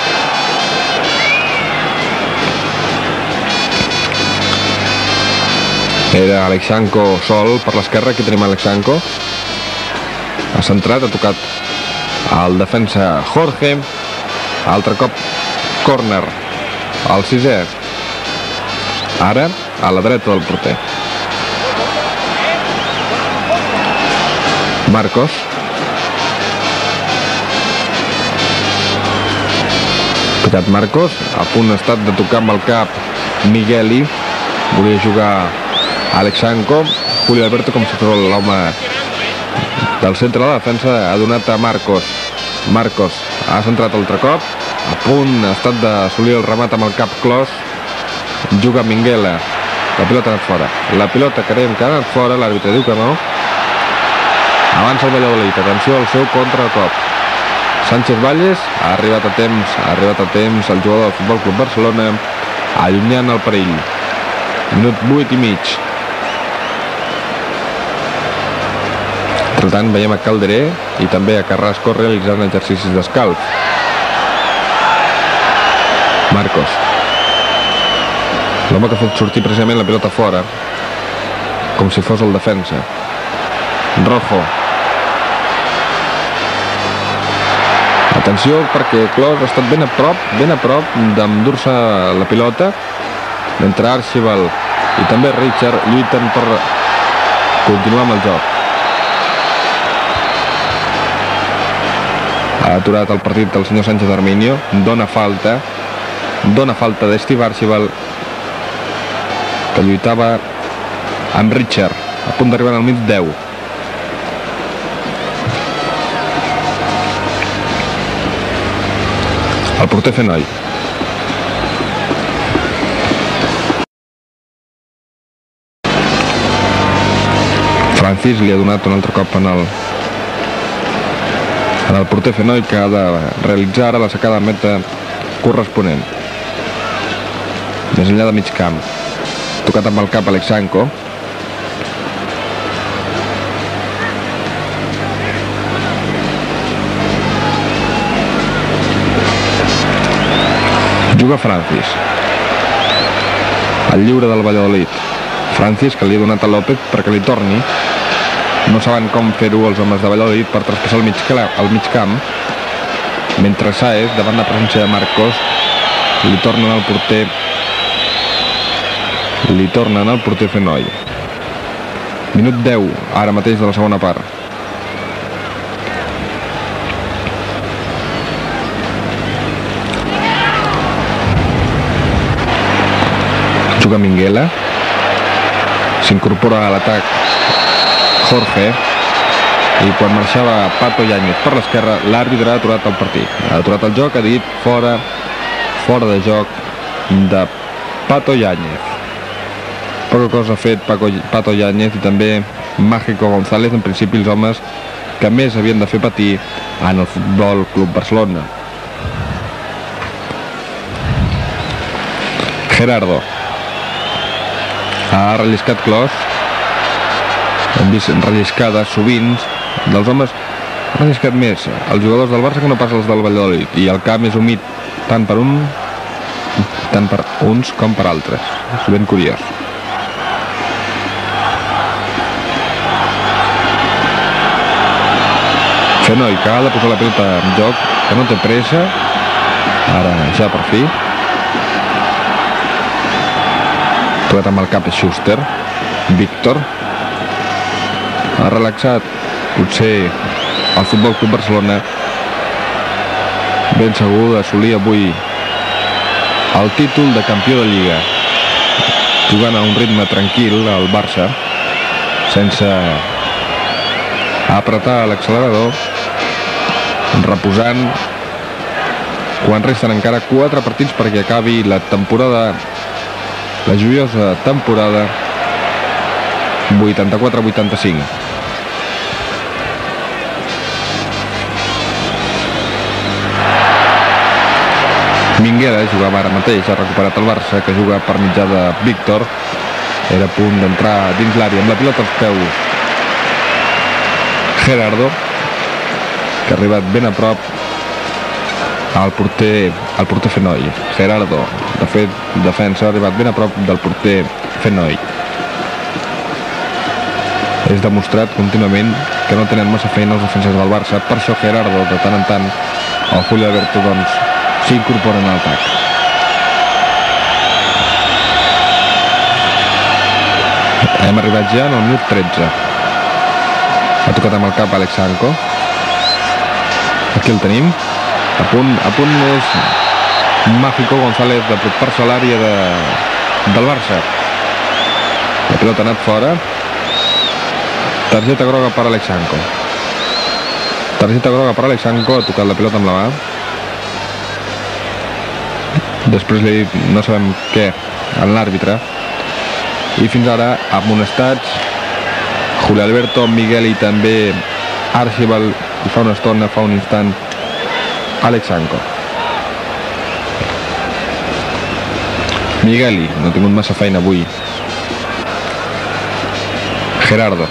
Era Alexanko sol per l'esquerra, aquí tenim Alexanko. Ha centrat, ha tocat el defensa Jorge, altre cop córner, el sisè. Ara a la dreta del porter. Marcos. Picat Marcos, a punt ha estat de tocar amb el cap Migueli, volia jugar Alexanko. Julio Alberto, com si fos l'home del centre de la defensa, ha donat a Marcos. Marcos ha centrat altre cop, a punt ha estat d'assolir el remat amb el cap clos, juga Minguela, la pilota ha anat fora. La pilota creiem que ha anat fora, l'àrbitre diu que no. Avança el Valladolid, atenció al seu contracop. Sánchez Valles ha arribat a temps, ha arribat a temps el jugador del Futbol Club Barcelona, allunyant el perill. Minut vuit i mig. Per tant, veiem a Calderé i també a Carrasco realitzant exercicis d'escalf. Marcos. L'home que ha fet sortir precisament la pilota fora, com si fos el defensa. Rojo. Atenció, perquè Clos ha estat ben a prop, ben a prop d'endur-se la pilota, mentre Archibald i també Richard lluiten per continuar amb el joc. Ha aturat el partit del senyor Sánchez Arminio, dona falta, dona falta d'Steve Archibald, que lluitava amb Richard, a punt d'arribar al mig deu. El porter Fenoi. Francis li ha donat un altre cop en el en el porter Fenoi, que ha de realitzar ara la sacada de meta corresponent. Més enllà de mig camp. Tocat amb el cap Alexanko. Juga Francis. El lliure del Valladolid. Francis, que li ha donat a López perquè li torni. No saben com fer-ho els homes de Valladolid per traspassar el mig, el mig camp. Mentre Saez, davant la presència de Marcos, li tornen al porter li tornen al porter Fenoi. Minut deu, ara mateix de la segona part. Juga Minguela, s'incorpora a l'atac Jorge, i quan marxava Pato Yáñez per l'esquerra, l'àrbitre ha aturat el partit, ha aturat el joc, ha dit fora fora de joc de Pato Yáñez. Poca cosa ha fet Paco, Pato Yáñez i també Mágico González, en principi els homes que més havien de fer patir en el Futbol Club Barcelona. Gerardo ha relliscat Clos, hem vist relliscades sovint dels homes, ha relliscat més els jugadors del Barça que no pas els del Valladolid, i el camp és humit tant per un tant per uns com per altres, és ben curiós. Fenoi, que ha de posar la pilota en joc, que no té pressa, ara ja per fi. Tocat amb el cap és Schuster. Víctor ha relaxat potser el Futbol Club Barcelona, ben segur d'assolir avui el títol de campió de Lliga, jugant a un ritme tranquil al Barça, sense apretar l'accelerador, reposant quan resten encara quatre partits perquè acabi la temporada, la joiosa temporada vuitanta-quatre vuitanta-cinc. Minguela jugava ara mateix, ha recuperat el Barça, que juga per mitjà de Víctor. Era a punt d'entrar dins l'àrea amb la pilota als peus Gerardo, que ha arribat ben a prop al porter, al porter Fenoi. Gerardo, de fet, defensa, ha arribat ben a prop del porter Fenoi. És demostrat contínuament que no tenen massa feina els defenses del Barça, per això Gerardo, de tant en tant, el Julio Alberto, doncs, s'incorporen al atac. Hem arribat ja en el minut tretze. Ha tocat amb el cap Alex Sanko. Aquí el tenim. A punt, a punt és Mágico González de propar-se a l'àrea de, del Barça. La pilota ha anat fora. Targeta groga per Alex Sanko. Targeta groga per Alex Sanko. Ha tocat la pilota amb la mà. Després li he dit no sabem què en l'àrbitre. I fins ara amonestats Julio Alberto, Miguel i també Archibald, i fa una estona, fa un instant Alex Sanko. Migueli no ha tingut massa feina avui. Gerardo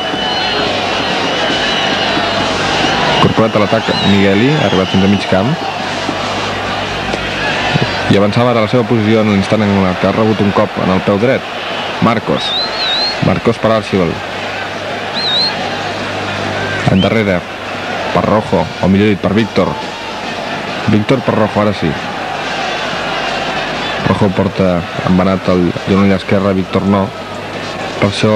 incorporat a l'atac. Migueli ha arribat fins a mig camp i avançava ara la seva posició en l'instant en què ha rebut un cop en el peu dret. Marcos Marcos per Archibald, endarrere per Rojo, o millor dit per Víctor. Víctor per Rojo, ara sí. Rojo porta embenat el genoll esquerre, Víctor no. Per això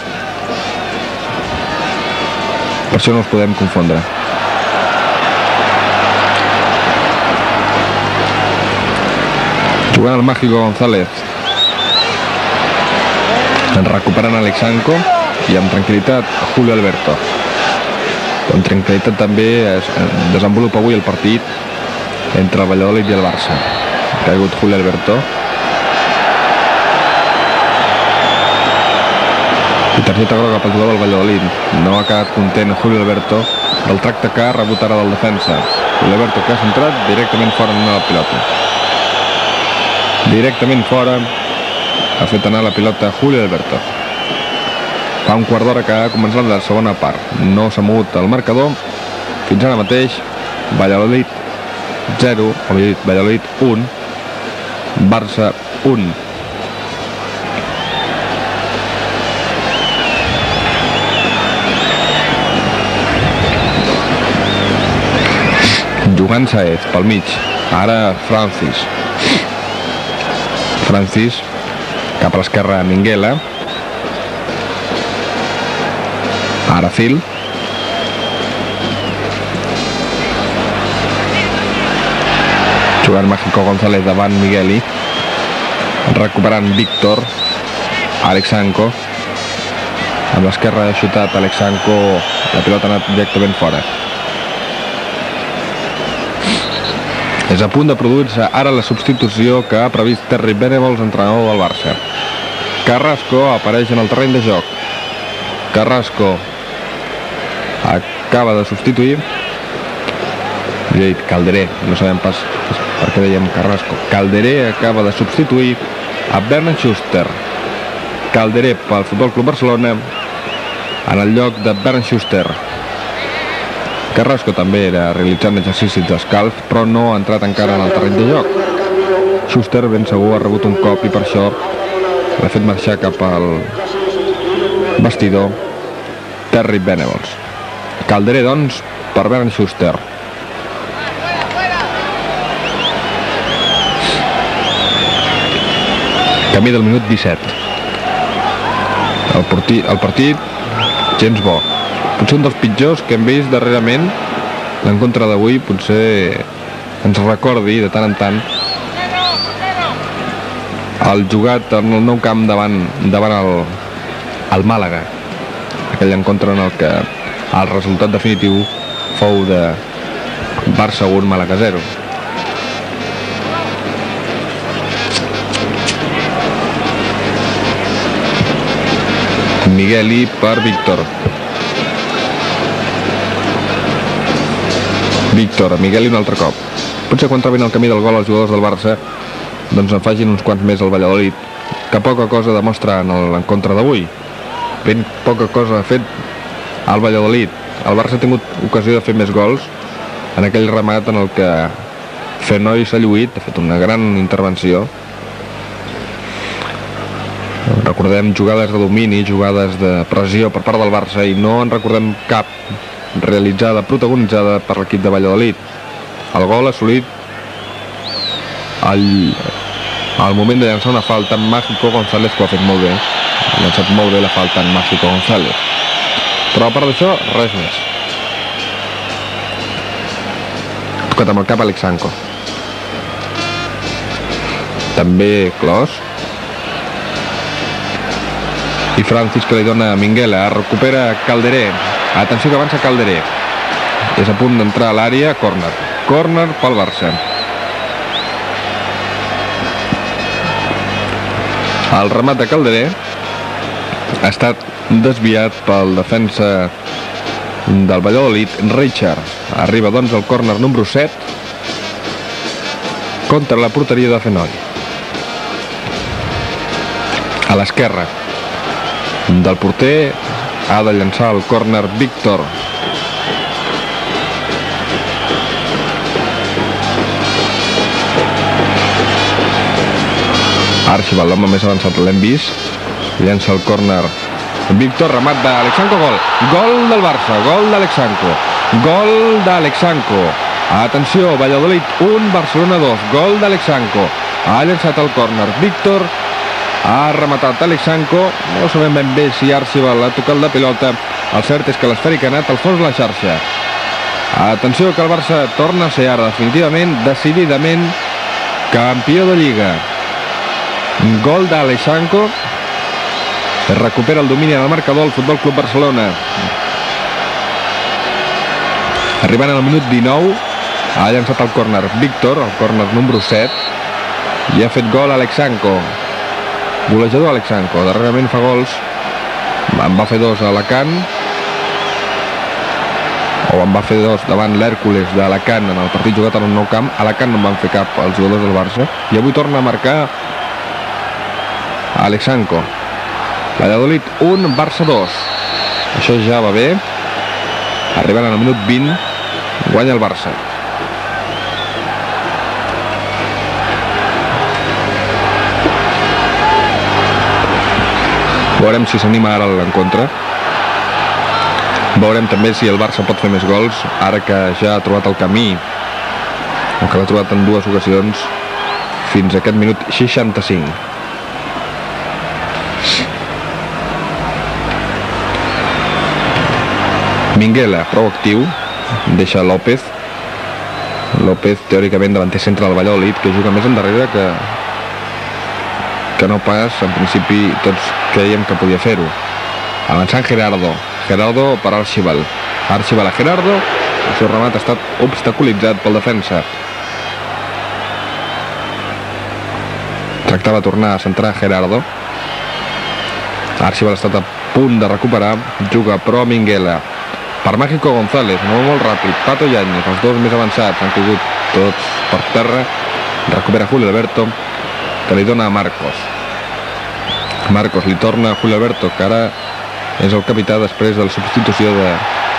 per això no els podem confondre. Jugant el Mágico González, recuperant Alex Sanko i amb tranquil·litat Julio Alberto. Amb tranquil·litat també es desenvolupa avui el partit entre el Valladolid i el Barça. Ha caigut Julio Alberto i targeta groga pel jugador del Valladolid. No ha quedat content Julio Alberto del tracte que ha rebut ara del defensa. Julio Alberto, que ha centrat directament fora en la pilota. Directament fora ha fet anar la pilota Julio Alberto. Fa un quart d'hora que ha començat la segona part. No s'ha mogut el marcador fins ara mateix. Valladolid zero, o millor dit, Valladolid un, Barça un. Jugant Saez pel mig. Ara Francis. Francis cap a l'esquerra, Minguela. Aracil. Jugant Mágico González davant Migueli. Recuperant Víctor. Alex Sanko. Amb l'esquerra ha xutat Alex Sanko. La pilota ha anat directament fora. És a punt de produir-se ara la substitució que ha previst Terry Venables, entrenador del Barça. Carrasco apareix en el terreny de joc. Carrasco acaba de substituir. He dit Calderé, no sabem pas per què dèiem Carrasco. Calderé acaba de substituir a Bernat Schuster. Calderé pel Futbol Club Barcelona en el lloc de Bernat Schuster. Carrasco també era realitzant exercicis d'escalf, però no ha entrat encara en el terreny de joc. Schuster ben segur ha rebut un cop i per això l'ha fet marxar cap al vestidor Terry Venables. Calderé, doncs, per Bernat Schuster. Camí del minut disset. El partit, el partit gens bo. Potser un dels pitjors que hem vist darrerament. L'encontre d'avui potser ens recordi de tant en tant el jugat en el nou camp davant, davant el, el Màlaga. Aquell encontre en el que el resultat definitiu fou de Barça un, Màlaga zero. Migueli per Víctor. Víctor, Migueli un altre cop. potser quan trobin el camí del gol els jugadors del Barça doncs en facin uns quants més al Valladolid, que poca cosa demostra en l'encontre d'avui. Ben poca cosa ha fet el Valladolid. El Barça ha tingut ocasió de fer més gols en aquell remat en el que Fenoi s'ha lluït, ha fet una gran intervenció. Recordem jugades de domini, jugades de pressió per part del Barça, i no en recordem cap realitzada, protagonitzada per l'equip de Valladolid. El gol assolit al, al moment de llançar una falta en Mágico González, que ho ha fet molt bé. Ha llançat molt bé la falta en Mágico González. Però a part d'això, res més. Ha tocat amb el cap Alexanco. També Clos. I Francis, que li dona a Minguela. Recupera Calderé. Atenció que avança Calderé. És a punt d'entrar a l'àrea. Córner. Córner pel Barça. El remat de Calderé ha estat desviat pel defensa del Valladolid, Richard. Arriba doncs el córner número set contra la porteria de Fenoi. A l'esquerra del porter ha de llançar el córner Víctor. Archibald, l'home més avançat, l'hem vist. Llença el córner Víctor, remat d'Alexanco, gol. Gol del Barça, gol d'Alexanco. Gol d'Alexanco. Atenció, Valladolid un, Barcelona dos. Gol d'Alexanco. Ha llançat el córner Víctor. Ha rematat Alexanco. No sabem ben bé si Archibald ha tocat la pilota. El cert és que l'esfèric ha anat al fons de la xarxa. Atenció que el Barça torna a ser ara definitivament, decididament, campió de Lliga. Gol d'Alexanco. Es recupera el domini en el marcador el Futbol Club Barcelona. Arribant al minut dinou, ha llançat el córner Víctor, el córner número set, i ha fet gol Alexanco. Golejador Alexanco, darrerament fa gols. En va fer dos a Alacant, o en va fer dos davant l'Hèrcules d'Alacant en el partit jugat en un nou camp. A Alacant no en van fer cap els jugadors del Barça, i avui torna a marcar Alexanco. Valladolid un, Barça dos. Això ja va bé. Arribant al minut vint, guanya el Barça. Veurem si s'anima ara l'encontre. Veurem també si el Barça pot fer més gols, ara que ja ha trobat el camí, o que l'ha trobat en dues ocasions, fins a aquest minut seixanta-cinc. Minguela, prou actiu, deixa López. López, teòricament, davanter centre del Valladolid, que juga més endarrere que, que no pas, en principi, tots creiem que podia fer-ho. Avançant Gerardo. Gerardo per Archibald. Archibald a Gerardo. El seu remat ha estat obstaculitzat pel defensa. Tractava de tornar a centrar Gerardo. Archibald ha estat a punt de recuperar. Juga però Minguela. Per Mágico González, no molt ràpid. Pato Yáñez, els dos més avançats, han caigut tots per terra. Recupera Julio Alberto, que li dona a Marcos. Marcos li torna a Julio Alberto, que ara és el capità després de la substitució de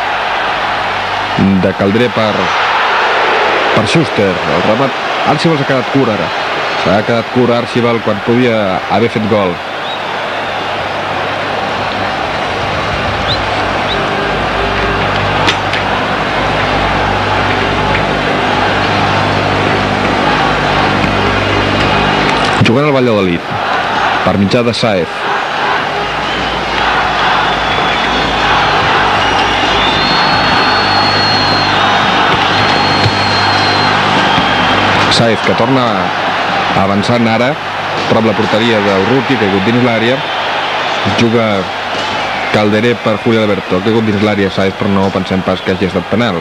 de Calderé per per Schuster. El remat, Archibald s'ha quedat curt ara. S'ha quedat curt Archibald quan podia haver fet gol. Jugant al Valladolid per mitjà de Saez. Saez, que torna avançant ara prop la porteria del Ruki, que ha caigut dins l'àrea. Juga Calderé per Julio Alberto, que ha caigut dins l'àrea Saez, però no pensem pas que hagi estat penal.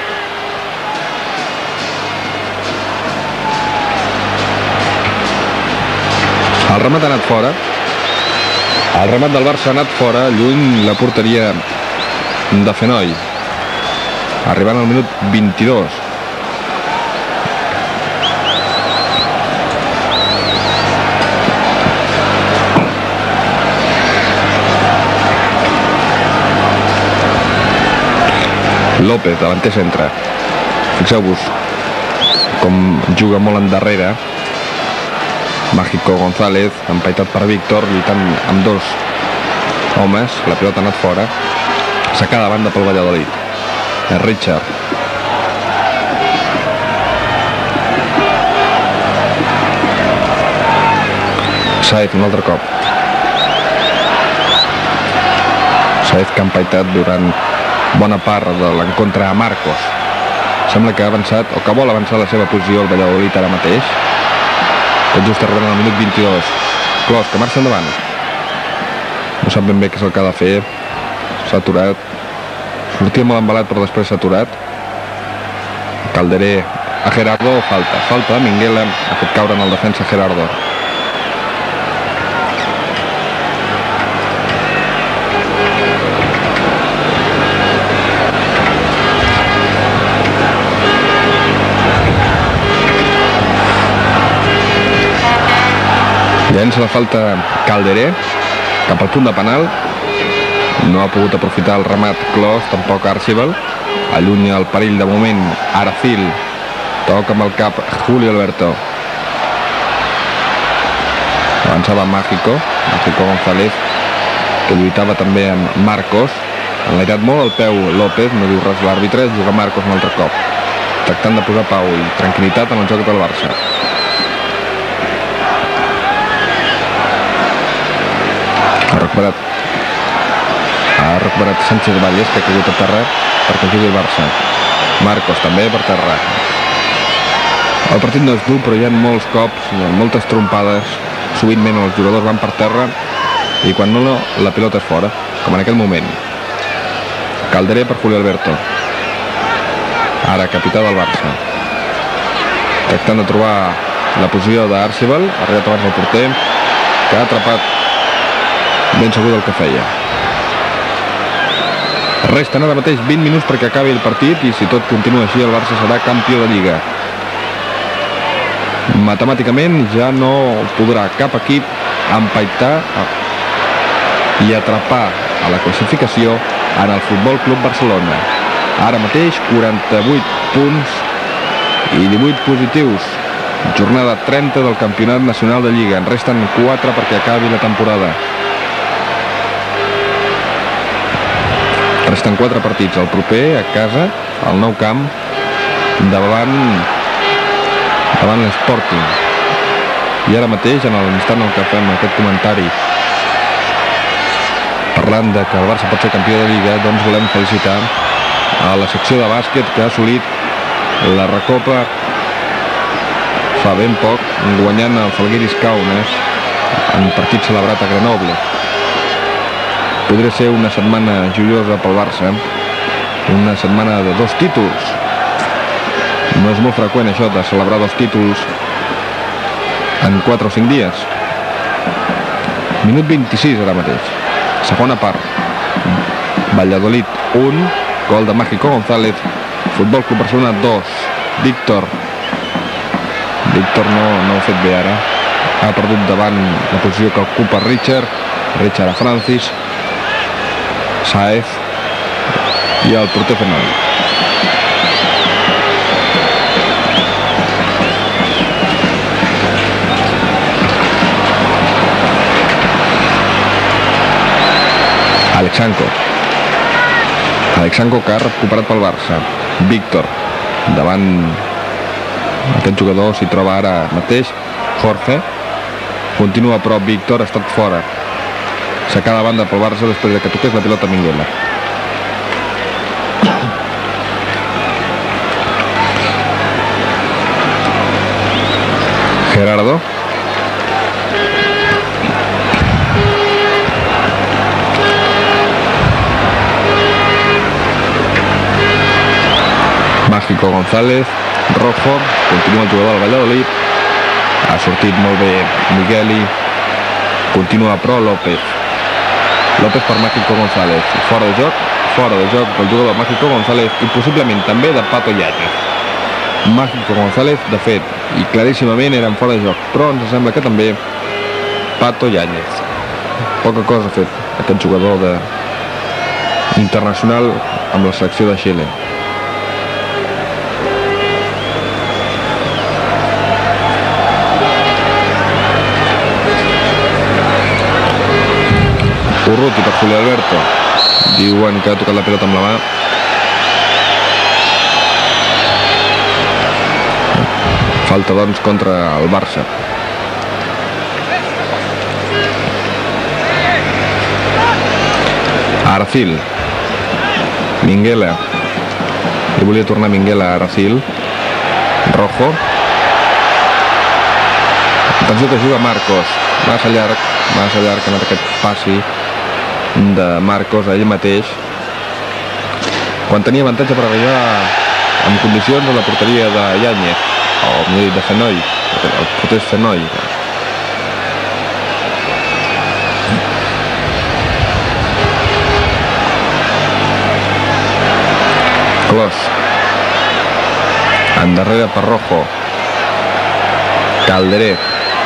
El remat ha anat fora. El remat del Barça ha anat fora, lluny la porteria de Fenoi. Arribant al minut vint-i-dos. López, davanter centre. Fixeu-vos com juga molt endarrere. Mágico González, empaitat per Víctor, lluitant amb dos homes. La pilota ha anat fora. Sacada de banda pel Valladolid. És Richard. Saez un altre cop. Saez que ha empaitat durant bona part de l'encontre a Marcos. Sembla que ha avançat o que vol avançar la seva posició el Valladolid ara mateix. Tot just arribant al minut vint-i-dos. Clos, que marxa endavant. No sap ben bé què és el que ha de fer. S'ha aturat. Sortia molt embalat però després s'ha aturat. Calderé a Gerardo. Falta. Falta de Minguela. Ha fet caure en el defensa Gerardo. Llença la falta Calderé cap al punt de penal. No ha pogut aprofitar el remat Clos, tampoc Archibald. Allunya el perill de moment Aracil. Toca amb el cap Julio Alberto. Avançava Mágico. Mágico González, que lluitava també amb Marcos. Ha enlairat molt el peu López, no diu res l'àrbitre. Juga Marcos un altre cop, tractant de posar pau i tranquil·litat en el joc del Barça. Ha recuperat ha recuperat Sánchez Valles, que ha caigut a terra perquè jugui el Barça. Marcos també per terra. El partit no és dur, però hi ha molts cops, hi ha moltes trompades. Sovintment els jugadors van per terra i quan no, no, la pilota és fora, com en aquell moment. Calderé per Julio Alberto. Ara capità del Barça, tractant de trobar la posició d'Archibald. Ha arribat abans el porter, que ha atrapat ben segur del que feia. Resten ara mateix vint minuts perquè acabi el partit i si tot continua així el Barça serà campió de Lliga. Matemàticament ja no podrà cap equip empaitar i atrapar a la classificació en el Futbol Club Barcelona. Ara mateix quaranta-vuit punts i divuit positius. Jornada trenta del Campionat Nacional de Lliga. En resten quatre perquè acabi la temporada. Resten quatre partits. El proper a casa, al Nou Camp, davant davant l'Sporting. I ara mateix, en l'instant en què fem aquest comentari parlant de que el Barça pot ser campió de Lliga, doncs volem felicitar a la secció de bàsquet que ha assolit la recopa fa ben poc, guanyant el Falguiris Kaunas en partit celebrat a Grenoble. Podria ser una setmana joiosa pel Barça, una setmana de dos títols. No és molt freqüent això de celebrar dos títols en quatre o cinc dies. Minut vint-i-sis ara mateix, segona part. Valladolid un, gol de Mágico González. Futbol Club Barcelona dos. Víctor Víctor no, no ho ha fet bé ara. Ha perdut davant la posició que ocupa Richard. Richard a Francis. Saez i el porter Fernando. Alexanko. Alexanko que ha recuperat pel Barça. Víctor. Davant aquest jugador s'hi troba ara mateix Jorge. Continua a prop Víctor, ha estat fora. Sacada de banda pel Barça després de que toqués la pilota Minguela. Gerardo. Mágico González. Rojo. Continua el jugador del Valladolid. Ha sortit molt bé Migueli. Continua però López. López per Mágico González. Fora de joc. Fora de joc del jugador Mágico González i possiblement també de Pato Yáñez. Mágico González, de fet, i claríssimament eren fora de joc, però ens sembla que també Pato Yáñez. Poca cosa ha fet aquest jugador de internacional amb la selecció de Xile. Urruti per Julio Alberto. Diuen que ha tocat la pilota amb la mà. Falta, doncs, contra el Barça. Aracil. Minguela. Li volia tornar Minguela a Aracil. Rojo. Atenció que juga Marcos. Massa llarg, massa llarg en aquest passi de Marcos a ell mateix. Quan tenia avantatge per arribar en condicions a la porteria de Yáñez. O millor dit de Fenoll. El porter és Fenoll. Clos. Endarrere per Rojo. Calderé.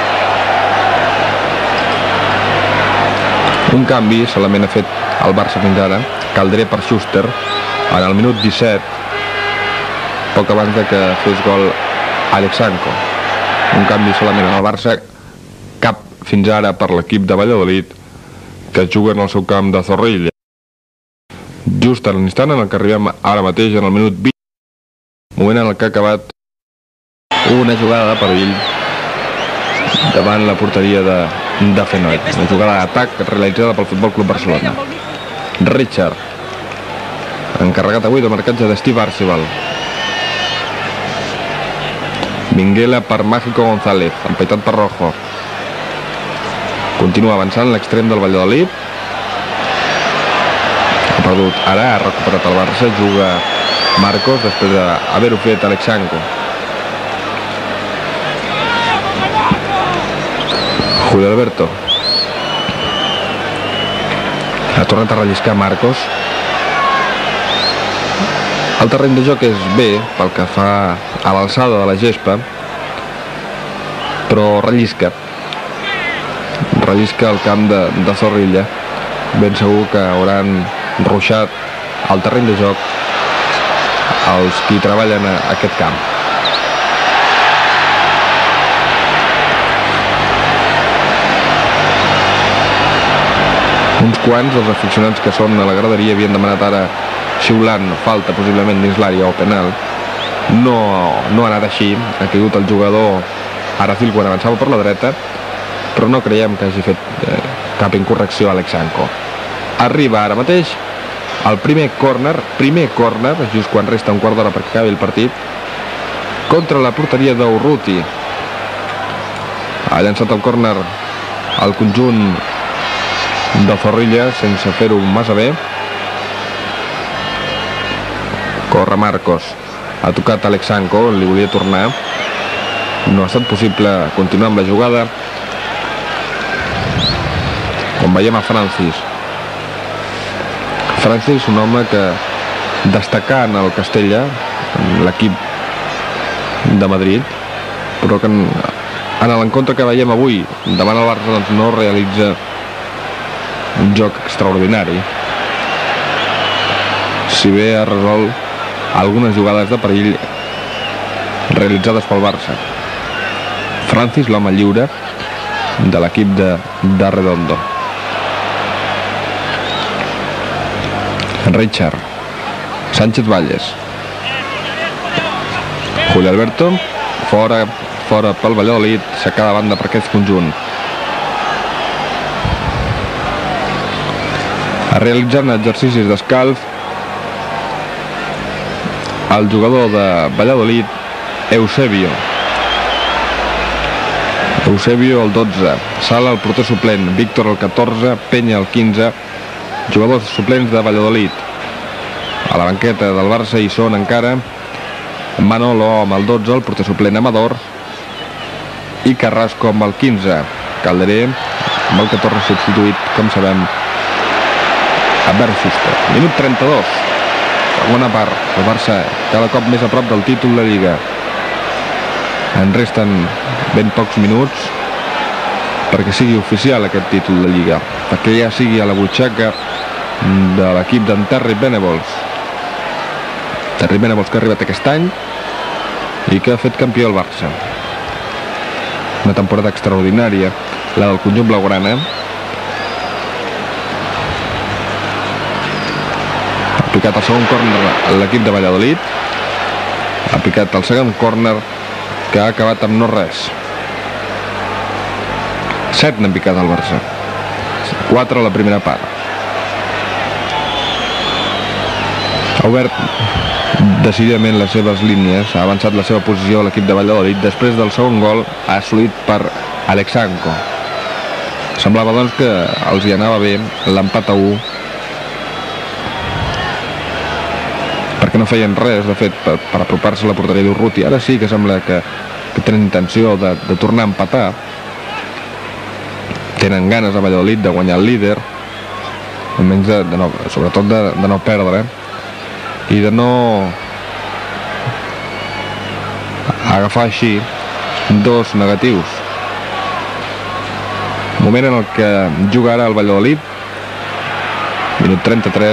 Un canvi solament ha fet el Barça fins ara. Calderé per Schuster en el minut disset, poc abans de que fes gol Alexanco. Un canvi solament en el Barça, cap fins ara per l'equip de Valladolid, que juga en el seu camp de Zorrilla. Just en l'instant en el que arribem ara mateix, en el minut vint, moment en el que ha acabat una jugada de perill davant la porteria de, de Fenoll. Una jugada d'atac realitzada pel Futbol Club Barcelona. Richard, encarregat avui de marcatge de Steve Archibald. Minguela per Mágico González, empaitat per Rojo. Continua avançant l'extrem del Valladolid. Ha perdut ara, ha recuperat el Barça, juga Marcos després d'haver-ho fet Alexanco. Julio Alberto. Ha tornat a relliscar Marcos. El terreny de joc és bé pel que fa a l'alçada de la gespa, però rellisca. Rellisca el camp de, de Zorrilla. Ben segur que hauran ruixat el terreny de joc els qui treballen a aquest camp. Uns quants dels aficionats que són a la graderia havien demanat ara xiulant falta possiblement dins l'àrea o penal. No, no ha anat així, ha caigut el jugador Aracil quan avançava per la dreta, però no creiem que hagi fet eh, cap incorrecció a Alexanco. Arriba ara mateix el primer córner, primer córner, just quan resta un quart d'hora perquè acabi el partit, contra la porteria d'Urruti. Ha llançat el córner al conjunt de Zorrilla sense fer-ho massa bé. Corre Marcos, ha tocat Alexanco, li volia tornar, no ha estat possible continuar amb la jugada. Com veiem a Francis Francis, un home que destacà en el Castella, en l'equip de Madrid, però que en, en l'encontre que veiem avui davant el Barça doncs no realitza un joc extraordinari, si bé ha resolt algunes jugades de perill realitzades pel Barça. Francis, l'home lliure de l'equip de, de Redondo. Richard, Sánchez Valles, Julio Alberto, fora, fora pel Valladolid, s'acaba de banda per aquest conjunt. Realitzant exercicis d'escalf el jugador de Valladolid, Eusebio. Eusebio el dotze, Sala el porter suplent, Víctor el catorze, Peña el quinze, jugadors suplents de Valladolid. A la banqueta del Barça hi són encara Manolo amb el dotze, el porter suplent Amador, i Carrasco amb el quinze. Calderé amb el catorze substituït, com sabem, a Bert Schuster. Minut trenta-dos, segona part. El Barça cada cop més a prop del títol de Lliga. En resten ben pocs minuts perquè sigui oficial aquest títol de Lliga, perquè ja sigui a la butxaca de l'equip d'en Terry Venables. Terry Venables que ha arribat aquest any i que ha fet campió el Barça. Una temporada extraordinària, la del conjunt blaugrana, Ha picat el segon córner l'equip de Valladolid. Ha picat el segon córner que ha acabat amb no res. set n'han picat al Barça, quatre a la primera part. Ha obert decididament les seves línies, ha avançat la seva posició a l'equip de Valladolid després del segon gol assolit per Alexanco. Semblava doncs que els hi anava bé l'empat a u, perquè no feien res de fet per, per apropar-se a la porteria d'Urruti. Ara sí que sembla que, que tenen intenció de, de tornar a empatar, tenen ganes a Valladolid de guanyar el líder, almenys de, de no, sobretot de, de no perdre i de no agafar així dos negatius. Moment en el que juga ara el Valladolid, minut trenta-tres,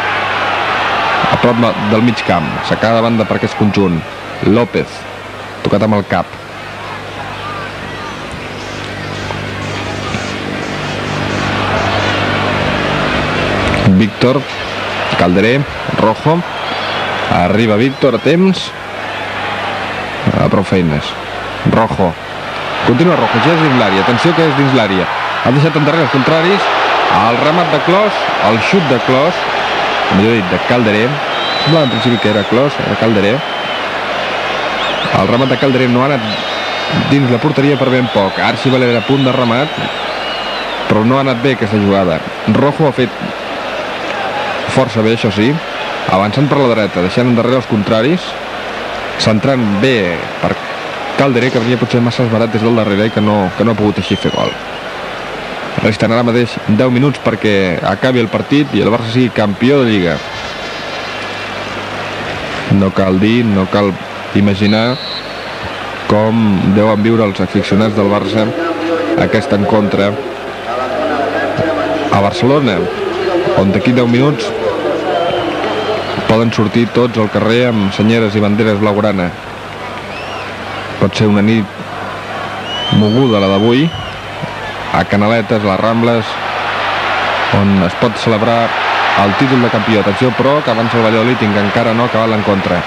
a prop del mig camp, sacada de banda per aquest conjunt. López, tocat amb el cap. Víctor, Calderé, Rojo, arriba Víctor a temps, a prou feines. Rojo, continua Rojo, ja és dins l'àrea, atenció que és dins l'àrea, ha deixat endarrere els contraris, el remat de Clos, el xut de Clos, millor dit de Calderé, semblava en principi que era Clos, era Calderé. El remat de Calderé no ha anat dins la porteria per ben poc. Arxi Valera a punt de remat, però no ha anat bé aquesta jugada. Rojo ha fet força bé, això sí, avançant per la dreta, deixant endarrere els contraris, centrant bé per Calderé, que venia potser massa esbarat des del darrere i que no, que no ha pogut així fer gol. Resten ara mateix deu minuts perquè acabi el partit i el Barça sigui campió de Lliga. No cal dir, no cal imaginar com deuen viure els aficionats del Barça aquest encontre a Barcelona, on d'aquí deu minuts poden sortir tots al carrer amb senyeres i banderes blaugrana. Pot ser una nit moguda la d'avui, a Canaletes, a les Rambles, on es pot celebrar el títol de campió. Atenció, però, que avança el Valladolid i que encara no ha acabat l'encontre.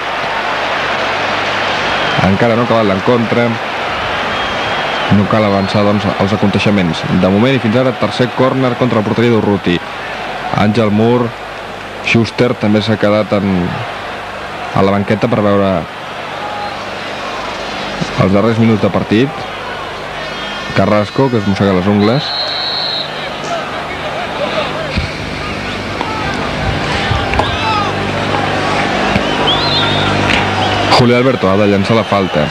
Encara no ha acabat l'encontre. No cal avançar, doncs, els aconteixements. De moment i fins ara, tercer córner contra la porteria d'Urruti. Àngel Mur, Schuster també s'ha quedat en, a la banqueta per veure els darrers minuts de partit. Carrasco, que es mossega les ungles. Julio Alberto ha de llançar la falta.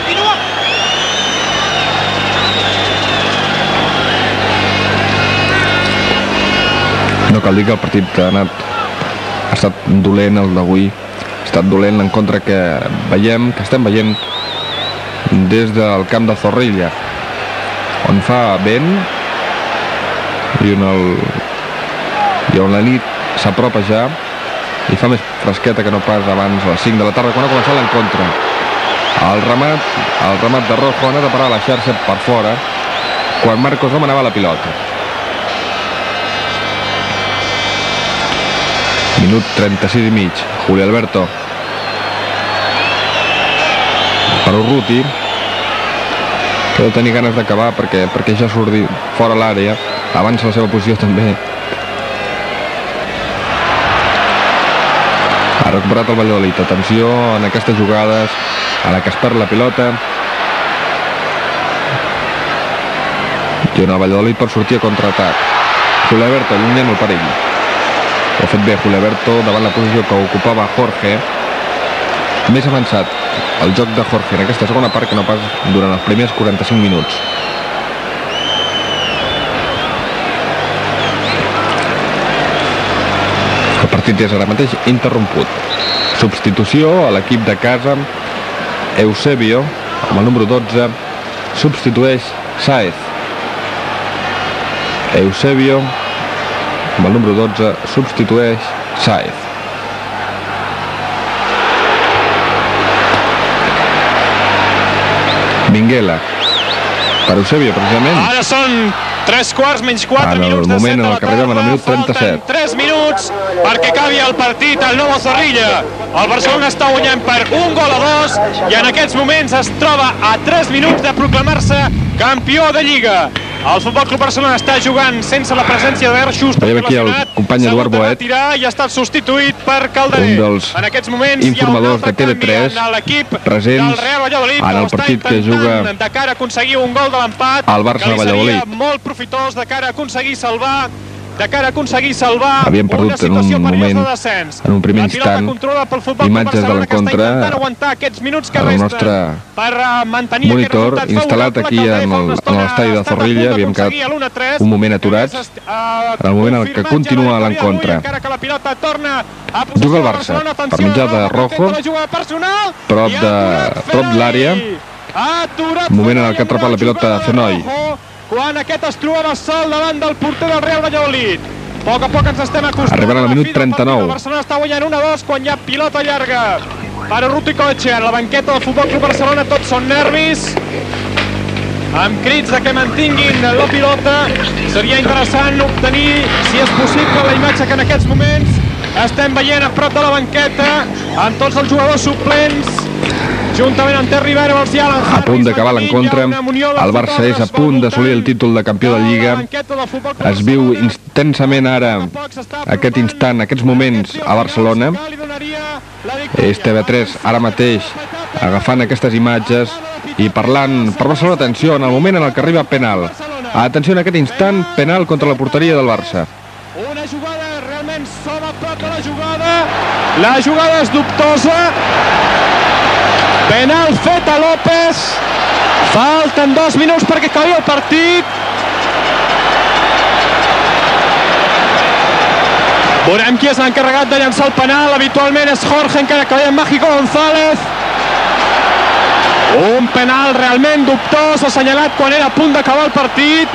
No cal dir que el partit ha anat ha estat dolent, el d'avui ha estat dolent l'encontre que veiem, que estem veient des del camp de Zorrilla, on fa vent i on, el, i on la nit s'apropa ja i fa més fresqueta que no pas abans a les cinc de la tarda, quan ha començat l'encontre. El remat, el remat de Rojo ha anat a parar la xarxa per fora quan Marcos demanava la pilota. Minut trenta-sis i mig. Julio Alberto per Urruti, que deu tenir ganes d'acabar perquè, perquè ja surt fora l'àrea, avança la seva posició també. Ha recuperat el Valladolid. Atenció en aquestes jugades a la que es perd la pilota i on el Valladolid pot sortir a contraatac. Julio Alberto allunyant el perill. Ho ha fet bé Julio Alberto davant la posició que ocupava Jorge. Més avançat el joc de Jorge en aquesta segona part que no pas durant els primers quaranta-cinc minuts. El partit és ara mateix interromput. Substitució a l'equip de casa. Eusebio, amb el número dotze, substitueix Sáez. Eusebio, amb el número dotze, substitueix Sáez. Minguela per Eusebio, precisament. Ara són tres quarts menys quatre minuts de set de la tarda. Falten tres minuts perquè acabi el partit al Novo Zorrilla. El Barcelona està guanyant per un gol a dos i en aquests moments es troba a tres minuts de proclamar-se campió de Lliga. El Futbol Club Barcelona està jugant sense la presència de Schuster. Veiem aquí el company Eduard Boet, i ha estat substituït per Calderé. Un dels en aquests moments informadors de T V tres presents en el partit que juga de cara a aconseguir un gol de l'empat al Barça de Valladolid. Molt profitós de cara a aconseguir salvar de cara a aconseguir salvar havien perdut en un moment, en un primer instant, imatges de l'encontre al nostre monitor instal·lat aquí en l'estadi de Zorrilla. Havíem quedat un moment aturats en el moment en què continua l'encontre. Juga el Barça per mitjà de Rojo, prop de prop de l'àrea, moment en el que ha atrapat la pilota Fenoi. Quan aquest es trobava sol davant del porter del Real Valladolid. A poc a poc ens estem acostumant. Arribant al minut trenta-nou. El Barcelona està guanyant un a dos quan hi ha pilota llarga per Urruti Coetxea. En la banqueta del Futbol Club Barcelona tots són nervis, amb crits de que mantinguin la pilota. Seria interessant obtenir, si és possible, la imatge que en aquests moments estem veient a prop de la banqueta amb tots els jugadors suplents, juntament amb Terry Venables i Alan Harris. A punt d'acabar l'encontre, el Barça és a punt d'assolir el títol de campió de Lliga. Es viu intensament ara, aquest instant, aquests moments a Barcelona. És T V tres ara mateix agafant aquestes imatges i parlant per Barcelona. Atenció, en el moment en el que arriba penal. Atenció, en aquest instant, penal contra la porteria del Barça. Una jugada, realment som a prop de la jugada. La jugada és dubtosa. Penal fet a López. Falten dos minuts perquè acabi el partit. Veurem qui és l'encarregat de llançar el penal. Habitualment és Jorge, encara que veiem Mágico González. Un penal realment dubtós, assenyalat quan era a punt d'acabar el partit.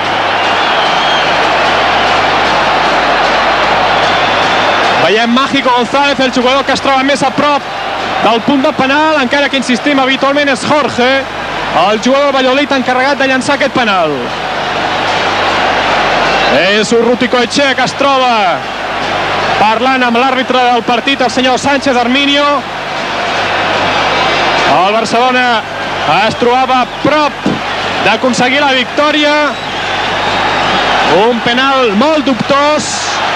Veiem Mágico González, el jugador que es troba més a prop del punt de penal, encara que insistim, habitualment és Jorge, el jugador del Valladolid encarregat de llançar aquest penal. És Urruti Coetxea que es troba parlant amb l'àrbitre del partit, el senyor Sánchez Arminio. El Barcelona es trobava a prop d'aconseguir la victòria. Un penal molt dubtós.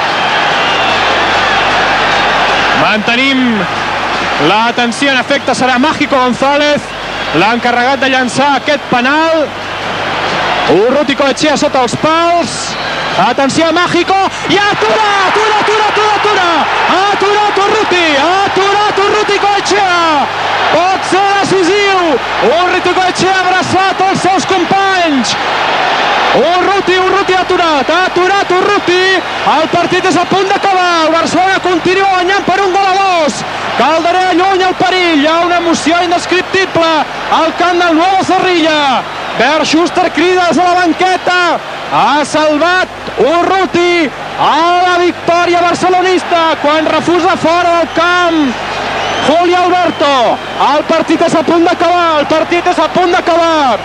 Mantenim l'atenció, en efecte serà Mágico González l'encarregat de llançar aquest penal. Urruti Coetxea sota els pals. Atenció a Mágico i atura, atura, atura, atura, atura. Ha aturat Urruti, ha aturat Urruti Coetxea. Pot ser decisiu. Urruti Coetxea ha abraçat els seus companys. Urruti, Urruti ha aturat, ha aturat Urruti. El partit és a punt d'acabar. El Barcelona continua guanyant per un gol a dos. Calderé allunya el perill. Hi ha una emoció indescriptible al camp del Nuevo Zorrilla. Bernd Schuster crida des de la banqueta. Ha salvat Urruti a la victòria barcelonista quan refusa fora del camp Juli Alberto. El partit és a punt d'acabar. El partit és a punt d'acabar.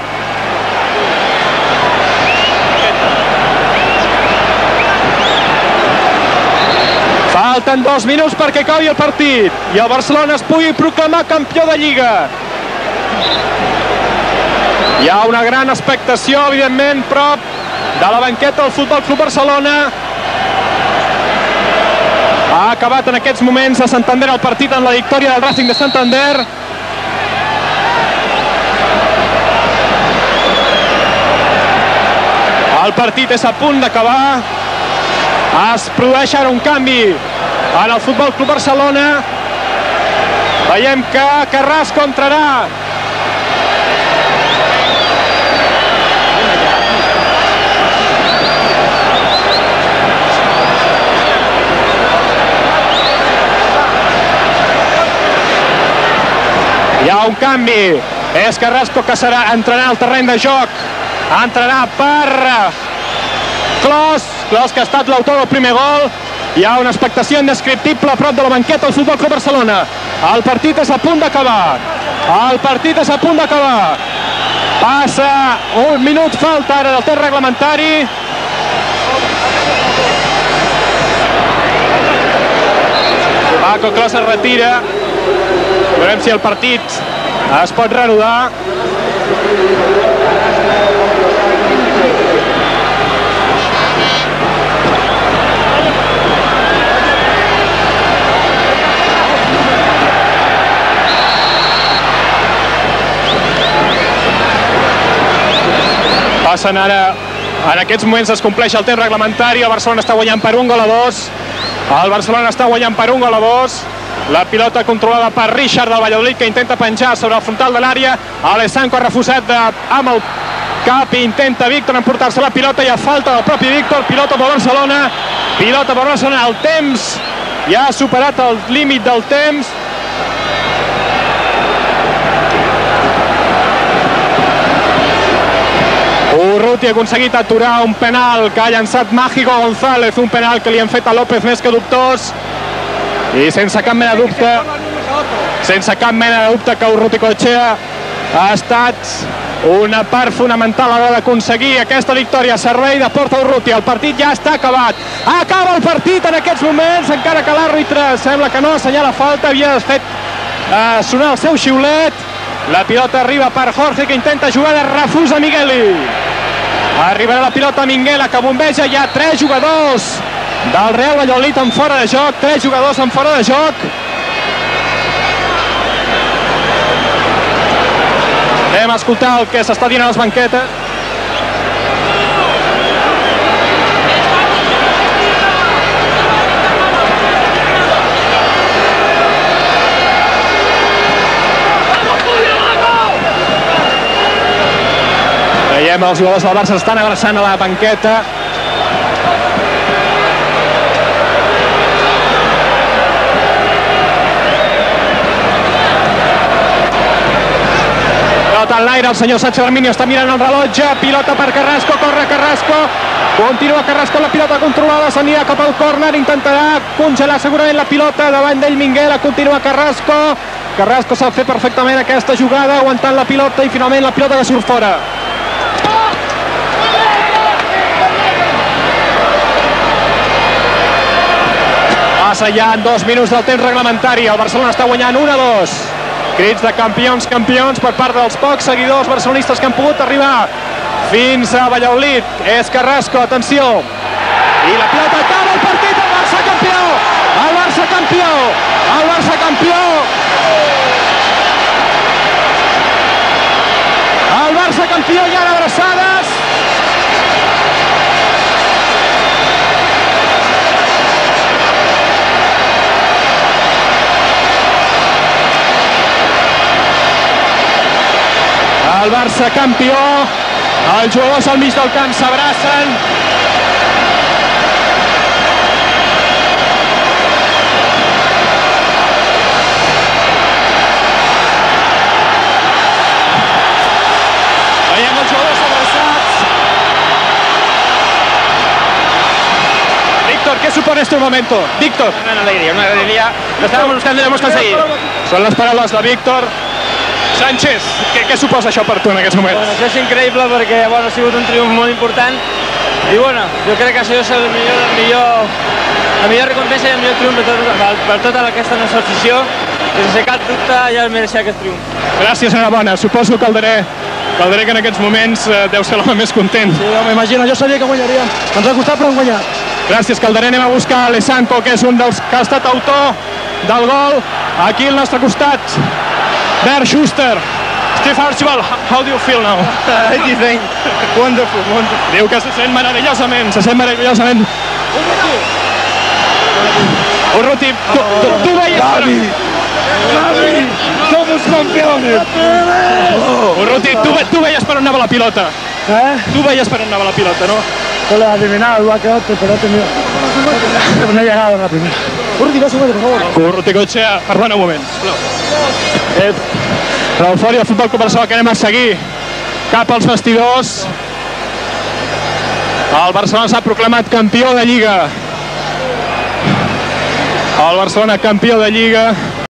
Falten dos minuts perquè acabi el partit i el Barcelona es pugui proclamar campió de Lliga. Hi ha una gran expectació, evidentment, prop de la banqueta del Futbol Club Barcelona. Ha acabat en aquests moments a Santander el partit en la victòria del Racing de Santander. El partit és a punt d'acabar. Es produeix ara un canvi en el Futbol Club Barcelona. Veiem que Carrasco entrarà. Hi ha un canvi. És Carrasco que serà, entrarà al terreny de joc. Entrarà per Clos. Clos, que ha estat l'autor del primer gol. Hi ha una expectació indescriptible a prop de la banqueta del Futbol Club Barcelona. El partit és a punt d'acabar. El partit és a punt d'acabar. Passa un minut, falta ara del temps reglamentari. Paco Clos es retira. Veurem si el partit es pot reanudar. Passen ara, en aquests moments es compleix el temps reglamentari, el Barcelona està guanyant per un gol a dos, el Barcelona està guanyant per un gol a dos, la pilota controlada per Richard del Valladolid, que intenta penjar sobre el frontal de l'àrea, Alessanco ha refusat de, amb el cap i intenta Víctor emportar-se la pilota, i a falta del propi Víctor, pilota per Barcelona, pilota per Barcelona, el temps ja ha superat el límit del temps. Urruti ha aconseguit aturar un penal que ha llançat Mágico González, un penal que li han fet a López més que dubtós, i sense cap mena de dubte sense cap mena de dubte que Urruticoetxea ha estat una part fonamental a l'hora d'aconseguir aquesta victòria. Servei de Porta Urruti, el partit ja està acabat, acaba el partit en aquests moments, encara que l'àrbitre sembla que no assenyala falta, havia fet eh, sonar el seu xiulet. La pilota arriba per Jorge, que intenta jugar de refús a Migueli. Arribarà la pilota a Minguela, que bombeja. Hi ha tres jugadors del Real Valladolid en fora de joc. Tres jugadors en fora de joc. Anem a escoltar el que s'està dient a les banquetes. Veiem els jugadors del Barça estan abraçant a la banqueta. Pilota en l'aire, el senyor Sánchez Arminio està mirant el rellotge, pilota per Carrasco, corre Carrasco, continua Carrasco, la pilota controlada, s'anirà cap al córner, intentarà congelar segurament la pilota, davant d'ell Minguela, continua Carrasco, Carrasco sap fer perfectament aquesta jugada, aguantant la pilota, i finalment la pilota que surt fora. Passa ja en dos minuts del temps reglamentari, el Barcelona està guanyant un a dos. Crits de campions, campions per part dels pocs seguidors barcelonistes que han pogut arribar fins a Valladolid. És Carrasco, atenció. I la pilota acaba el partit, el Barça campió! El Barça campió! El Barça campió! El Barça campió, hi ha abraçades. El Barça campió, els jugadors al mig del camp s'abracen. Veiem els jugadors abraçats. Víctor, ¿qué supone este momento? Víctor. Una alegría, una alegría. Lo estábamos buscando y lo hemos conseguido. Són les paraules de Víctor. Sánchez, què, què suposa això per tu en aquests moments? Bueno, això és increïble perquè bueno, ha sigut un triomf molt important i bueno, jo crec que això és el millor, el millor, la millor recompensa i el millor triomf de tot, per, per tota aquesta nostra afició, i sense cap dubte ja el mereixia aquest triomf. Gràcies, enhorabona. Suposo Calderé, Calderé que en aquests moments eh, deu ser l'home més content. Sí, m'imagino, jo sabia que guanyaríem. Ens ha costat però hem guanyat. Gràcies, Calderé. Anem a buscar Alessanco, que és un dels que ha estat autor del gol. Aquí al nostre costat, Bert Schuster. Steve Archibald, how do you feel now? I think wonderful, wonderful. Diu que se sent meravellosament, se sent meravellosament. Urruti, tu, tu, tu veies... Gavi! Gavi! Somos campeones! Urruti, tu, tu veies per on anava la pilota. ¿Eh? Tu veies per on anava la pilota, no? Yo lo he adivinado igual que otro, pero he tenido... No he llegado en la primera. Urruti, no se mueve, por favor. Urruticoetxea, parlant un moment. Eh, L'eufòria del Futbol Club Barcelona que anem a seguir cap als vestidors. El Barcelona s'ha proclamat campió de Lliga. El Barcelona campió de Lliga.